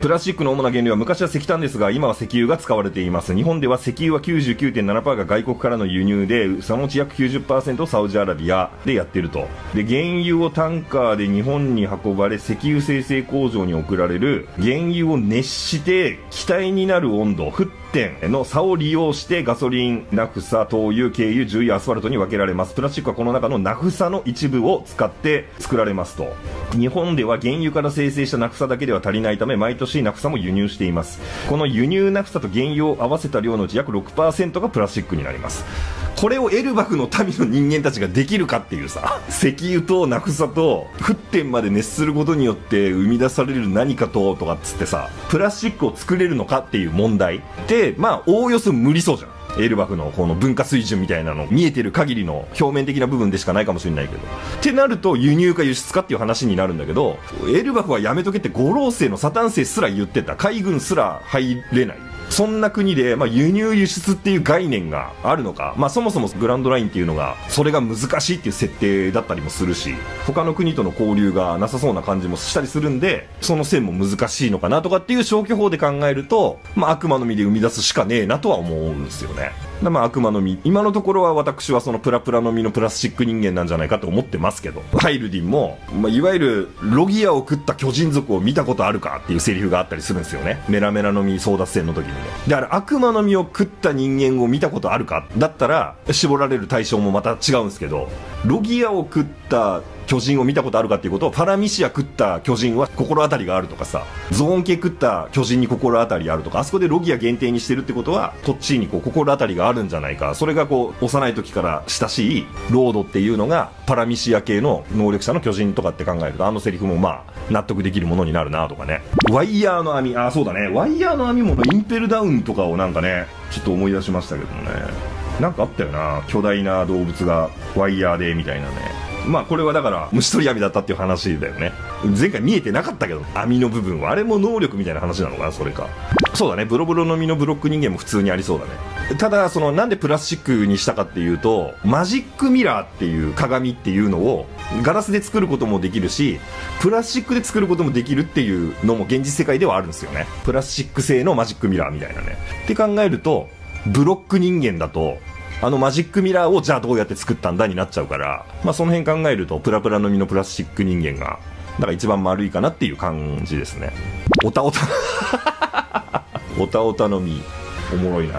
プラスチックの主な原料は昔は石炭ですが、今は石油が使われています。日本では石油は きゅうじゅうきゅうてんななパーセント が外国からの輸入で、そのうち約 きゅうじゅっパーセント をサウジアラビアでやってると。で、原油をタンカーで日本に運ばれ、石油精製工場に送られる原油を熱して気体になる温度、沸点の差を利用してガソリン、ナフサ、灯油、軽油、重油、アスファルトに分けられます。プラスチックはこの中のナフサの一部を使って作られますと。日本では原油から生成したナフサだけでは足りないため、毎年ナフサも輸入しています。この輸入ナフサと原油を合わせた量のうち約 ろくパーセント がプラスチックになります。これをエルバフの民の人間たちができるかっていうさ、石油とナフサと沸点まで熱することによって生み出される何かととかっつってさ、プラスチックを作れるのかっていう問題で、まあおおよそ無理そうじゃん。エルバフのこの文化水準みたいなの見えてる限りの表面的な部分でしかないかもしれないけど、ってなると輸入か輸出かっていう話になるんだけど、エルバフはやめとけって五老星のサタン星すら言ってた。海軍すら入れない。そんな国で、まあ、輸入輸出っていう概念があるのか、まあ、そもそもグランドラインっていうのがそれが難しいっていう設定だったりもするし、他の国との交流がなさそうな感じもしたりするんで、その線も難しいのかなとかっていう消去法で考えると、まあ、悪魔の実で生み出すしかねえなとは思うんですよね。まあ、悪魔の実、今のところは私はそのプラプラの実のプラスチック人間なんじゃないかと思ってますけど、ハイルディンも、まあ、いわゆるロギアを食った巨人族を見たことあるかっていうセリフがあったりするんですよね。メラメラの実争奪戦の時にも。で、あれ悪魔の実を食った人間を見たことあるかだったら絞られる対象もまた違うんですけど、ロギアを食った巨人を見たことあるかっていうことを、パラミシア食った巨人は心当たりがあるとかさ、ゾーン系食った巨人に心当たりあるとか、あそこでロギア限定にしてるってことはこっちにこう心当たりがあるんじゃないか。それがこう幼い時から親しいロードっていうのがパラミシア系の能力者の巨人とかって考えると、あのセリフもまあ納得できるものになるなとかね。ワイヤーの網、あ、そうだね、ワイヤーの網もインペルダウンとかをなんかねちょっと思い出しましたけどもね、なんかあったよな、巨大な動物がワイヤーでみたいなね。まあこれはだから虫取り網だったっていう話だよね。前回見えてなかったけど、網の部分はあれも能力みたいな話なのかな、それか。そうだね、ブロブロの実のブロック人間も普通にありそうだね。ただそのなんでプラスチックにしたかっていうと、マジックミラーっていう鏡っていうのをガラスで作ることもできるし、プラスチックで作ることもできるっていうのも現実世界ではあるんですよね。プラスチック製のマジックミラーみたいなね。って考えると、ブロック人間だとあのマジックミラーをじゃあどうやって作ったんだになっちゃうから、まあその辺考えるとプラプラの実のプラスチック人間がだから一番丸いかなっていう感じですね。おたおたおたおたの実おもろいな。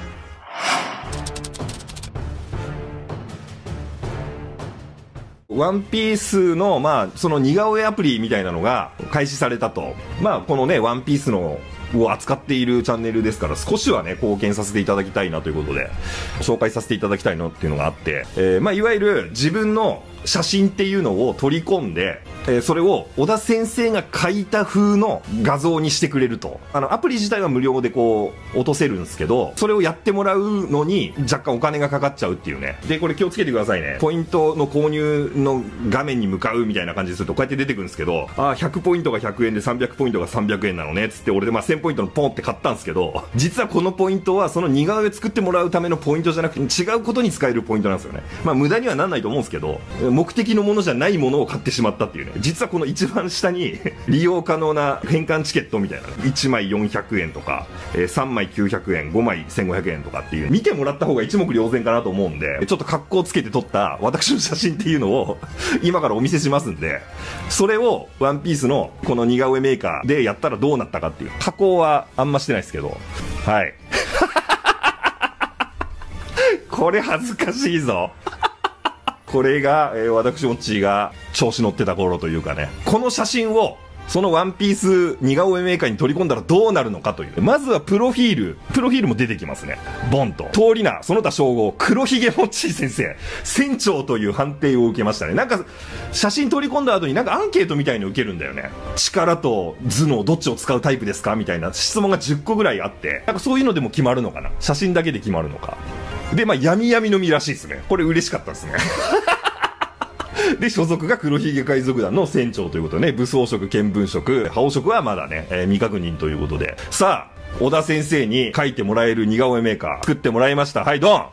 ワンピースのまあその似顔絵アプリみたいなのが開始されたと。まあこのねワンピースのを扱っているチャンネルですから、少しはね貢献させていただきたいなということで紹介させていただきたいのっていうのがあって、えー、まあいわゆる自分の写真っていうのを取り込んで、えー、それを小田先生が描いた風の画像にしてくれると。あのアプリ自体は無料でこう落とせるんですけど、それをやってもらうのに若干お金がかかっちゃうっていうね。でこれ気をつけてくださいね。ポイントの購入の画面に向かうみたいな感じでするとこうやって出てくるんですけど、あひゃくポイントがひゃくえんでさんびゃくポイントがさんびゃくえんなのねつって俺でまあせんポイントのポンって買ったんですけど、実はこのポイントはその似顔絵作ってもらうためのポイントじゃなくて違うことに使えるポイントなんですよね。まあ無駄にはなんないと思うんですけど、目的のものじゃないものを買ってしまったっていうね。実はこの一番下に利用可能な変換チケットみたいないちまいよんひゃくえんとか、えー、さんまいきゅうひゃくえん、ごまいせんごひゃくえんとかっていう見てもらった方が一目瞭然かなと思うんで、ちょっと格好つけて撮った私の写真っていうのを今からお見せしますんで、それをワンピースのこの似顔絵メーカーでやったらどうなったかっていう。加工はあんましてないですけど、はいこれ恥ずかしいぞこれが、えー、私もっちが調子乗ってた頃というかね、この写真をそのワンピース似顔絵メーカーに取り込んだらどうなるのかという。まずはプロフィールプロフィールも出てきますね。ボンと通り名その他称号黒ひげもっちー先生船長という判定を受けましたね。なんか写真取り込んだ後になんかアンケートみたいに受けるんだよね。力と頭脳どっちを使うタイプですかみたいな質問がじゅっこぐらいあって、なんかそういうのでも決まるのかな、写真だけで決まるのかで、まあ闇闇の実らしいですね。これ嬉しかったですねで所属が黒ひげ海賊団の船長ということでね、武装色、見聞色、覇王色はまだね、えー、未確認ということで、さあ小田先生に描いてもらえる似顔絵メーカー作ってもらいました。はいドン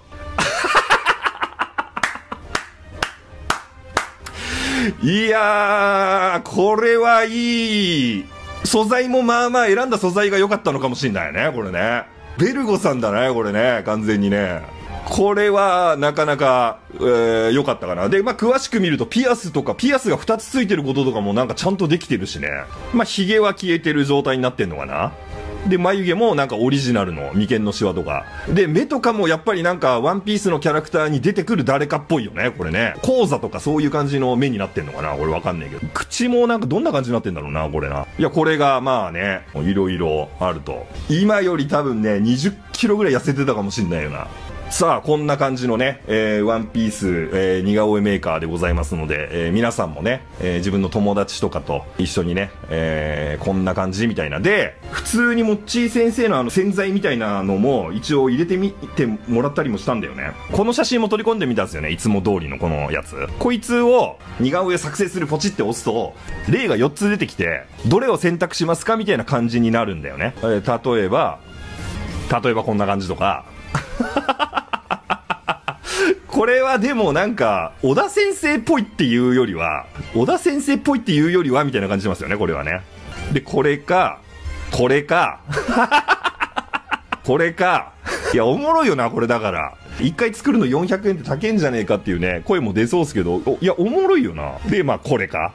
いやーこれはいい。 素材もまあまあ選んだ素材が良かったのかもしんないよね、これね。ベルゴさんだね、これね、完全にね。これはなかなか良、えー、かったかな。で、まあ、詳しく見るとピアスとか、ピアスがふたつついてることとかもなんかちゃんとできてるしね。まあ、髭は消えてる状態になってんのかな。で、眉毛もなんかオリジナルの眉間のシワとか。で、目とかもやっぱりなんかワンピースのキャラクターに出てくる誰かっぽいよね、これね。講座とかそういう感じの目になってんのかな、俺わかんないけど。口もなんかどんな感じになってんだろうな、これな。いや、これがまあね、いろいろあると。今より多分ね、にじゅっキロぐらい痩せてたかもしんないよな。さあ、こんな感じのね、えー、ワンピース、えー、似顔絵メーカーでございますので、えー、皆さんもね、えー、自分の友達とかと一緒にね、えー、こんな感じみたいな。で、普通にモッチー先生のあの洗剤みたいなのも一応入れてみてもらったりもしたんだよね。この写真も取り込んでみたんですよね、いつも通りのこのやつ。こいつを似顔絵作成するポチって押すと、例がよっつ出てきて、どれを選択しますかみたいな感じになるんだよね。えー、例えば、例えばこんな感じとか。これはでもなんか、小田先生っぽいっていうよりは、小田先生っぽいっていうよりは、みたいな感じしますよね、これはね。で、これか、これか、これか。いや、おもろいよな、これだから。一回作るのよんひゃくえんって高えんじゃねえかっていうね、声も出そうっすけど、いや、おもろいよな。で、まあ、これか。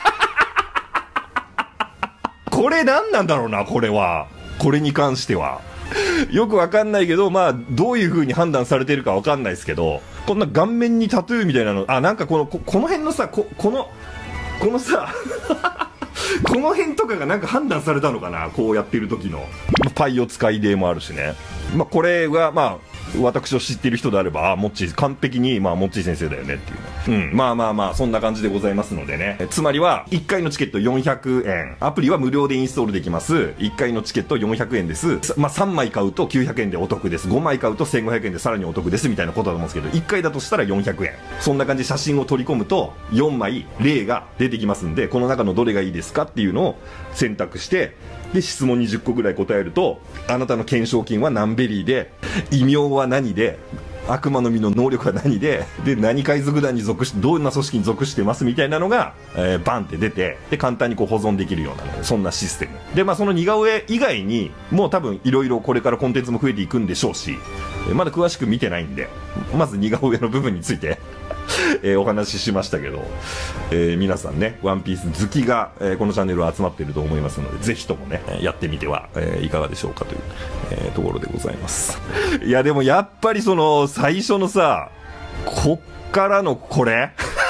これ何なんだろうな、これは。これに関しては。よくわかんないけど、まあ、どういう風に判断されてるかわかんないですけど、こんな顔面にタトゥーみたいなの、あ、なんかこの、こ、この辺のさ、こ、この、このさ、この辺とかがなんか判断されたのかな、こうやってる時の。パイオ使いでもあるしね。まあ、これが、まあ、私を知っている人であれば、あ、モッチー、完璧に、まあ、モッチー先生だよねっていうね。うん。まあまあまあ、そんな感じでございますのでね。つまりは、いっかいのチケットよんひゃくえん。アプリは無料でインストールできます。いっかいのチケットよんひゃくえんです。まあ、さんまい買うときゅうひゃくえんでお得です。ごまい買うとせんごひゃくえんでさらにお得です。みたいなことだと思うんですけど、いっかいだとしたらよんひゃくえん。そんな感じで写真を取り込むと、よんまい例が出てきますんで、この中のどれがいいですかっていうのを選択して、で、質問にじゅっこぐらい答えると、あなたの懸賞金は何ベリーで、異名は何で、悪魔の実の能力は何で、で、何海賊団に属し、どんな組織に属してますみたいなのが、えー、バンって出て、で、簡単にこう保存できるような、ね、そんなシステム。で、まあその似顔絵以外に、もう多分いろいろこれからコンテンツも増えていくんでしょうし、まだ詳しく見てないんで、まず似顔絵の部分について、えー、お話ししましたけど、えー、皆さんね、ワンピース好きが、えー、このチャンネルは集まっていると思いますので、ぜひともね、やってみては、えー、いかがでしょうかという、えー、ところでございます。いや、でもやっぱりその、最初のさ、こっからのこれ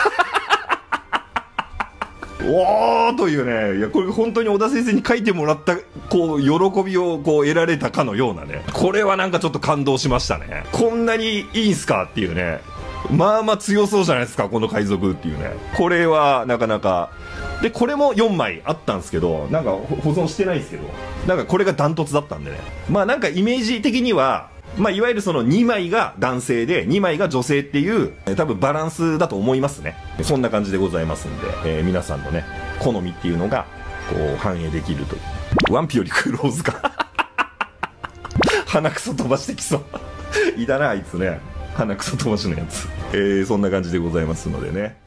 おーというね、いや、これ本当に小田先生に書いてもらった、こう、喜びをこう得られたかのようなね、これはなんかちょっと感動しましたね。こんなにいいんすかっていうね。まあまあ強そうじゃないですか、この海賊っていうね。これはなかなか。で、これもよんまいあったんですけど、なんか保存してないですけど、なんかこれがダントツだったんでね。まあなんかイメージ的には、まあいわゆるそのにまいが男性でにまいが女性っていう、多分バランスだと思いますね。そんな感じでございますんで、えー、皆さんのね、好みっていうのが、こう反映できるという。ワンピよりクローズか。鼻くそ飛ばしてきそう。いたな、あいつね。鼻くそ飛ばしのやつ。えー、そんな感じでございますのでね。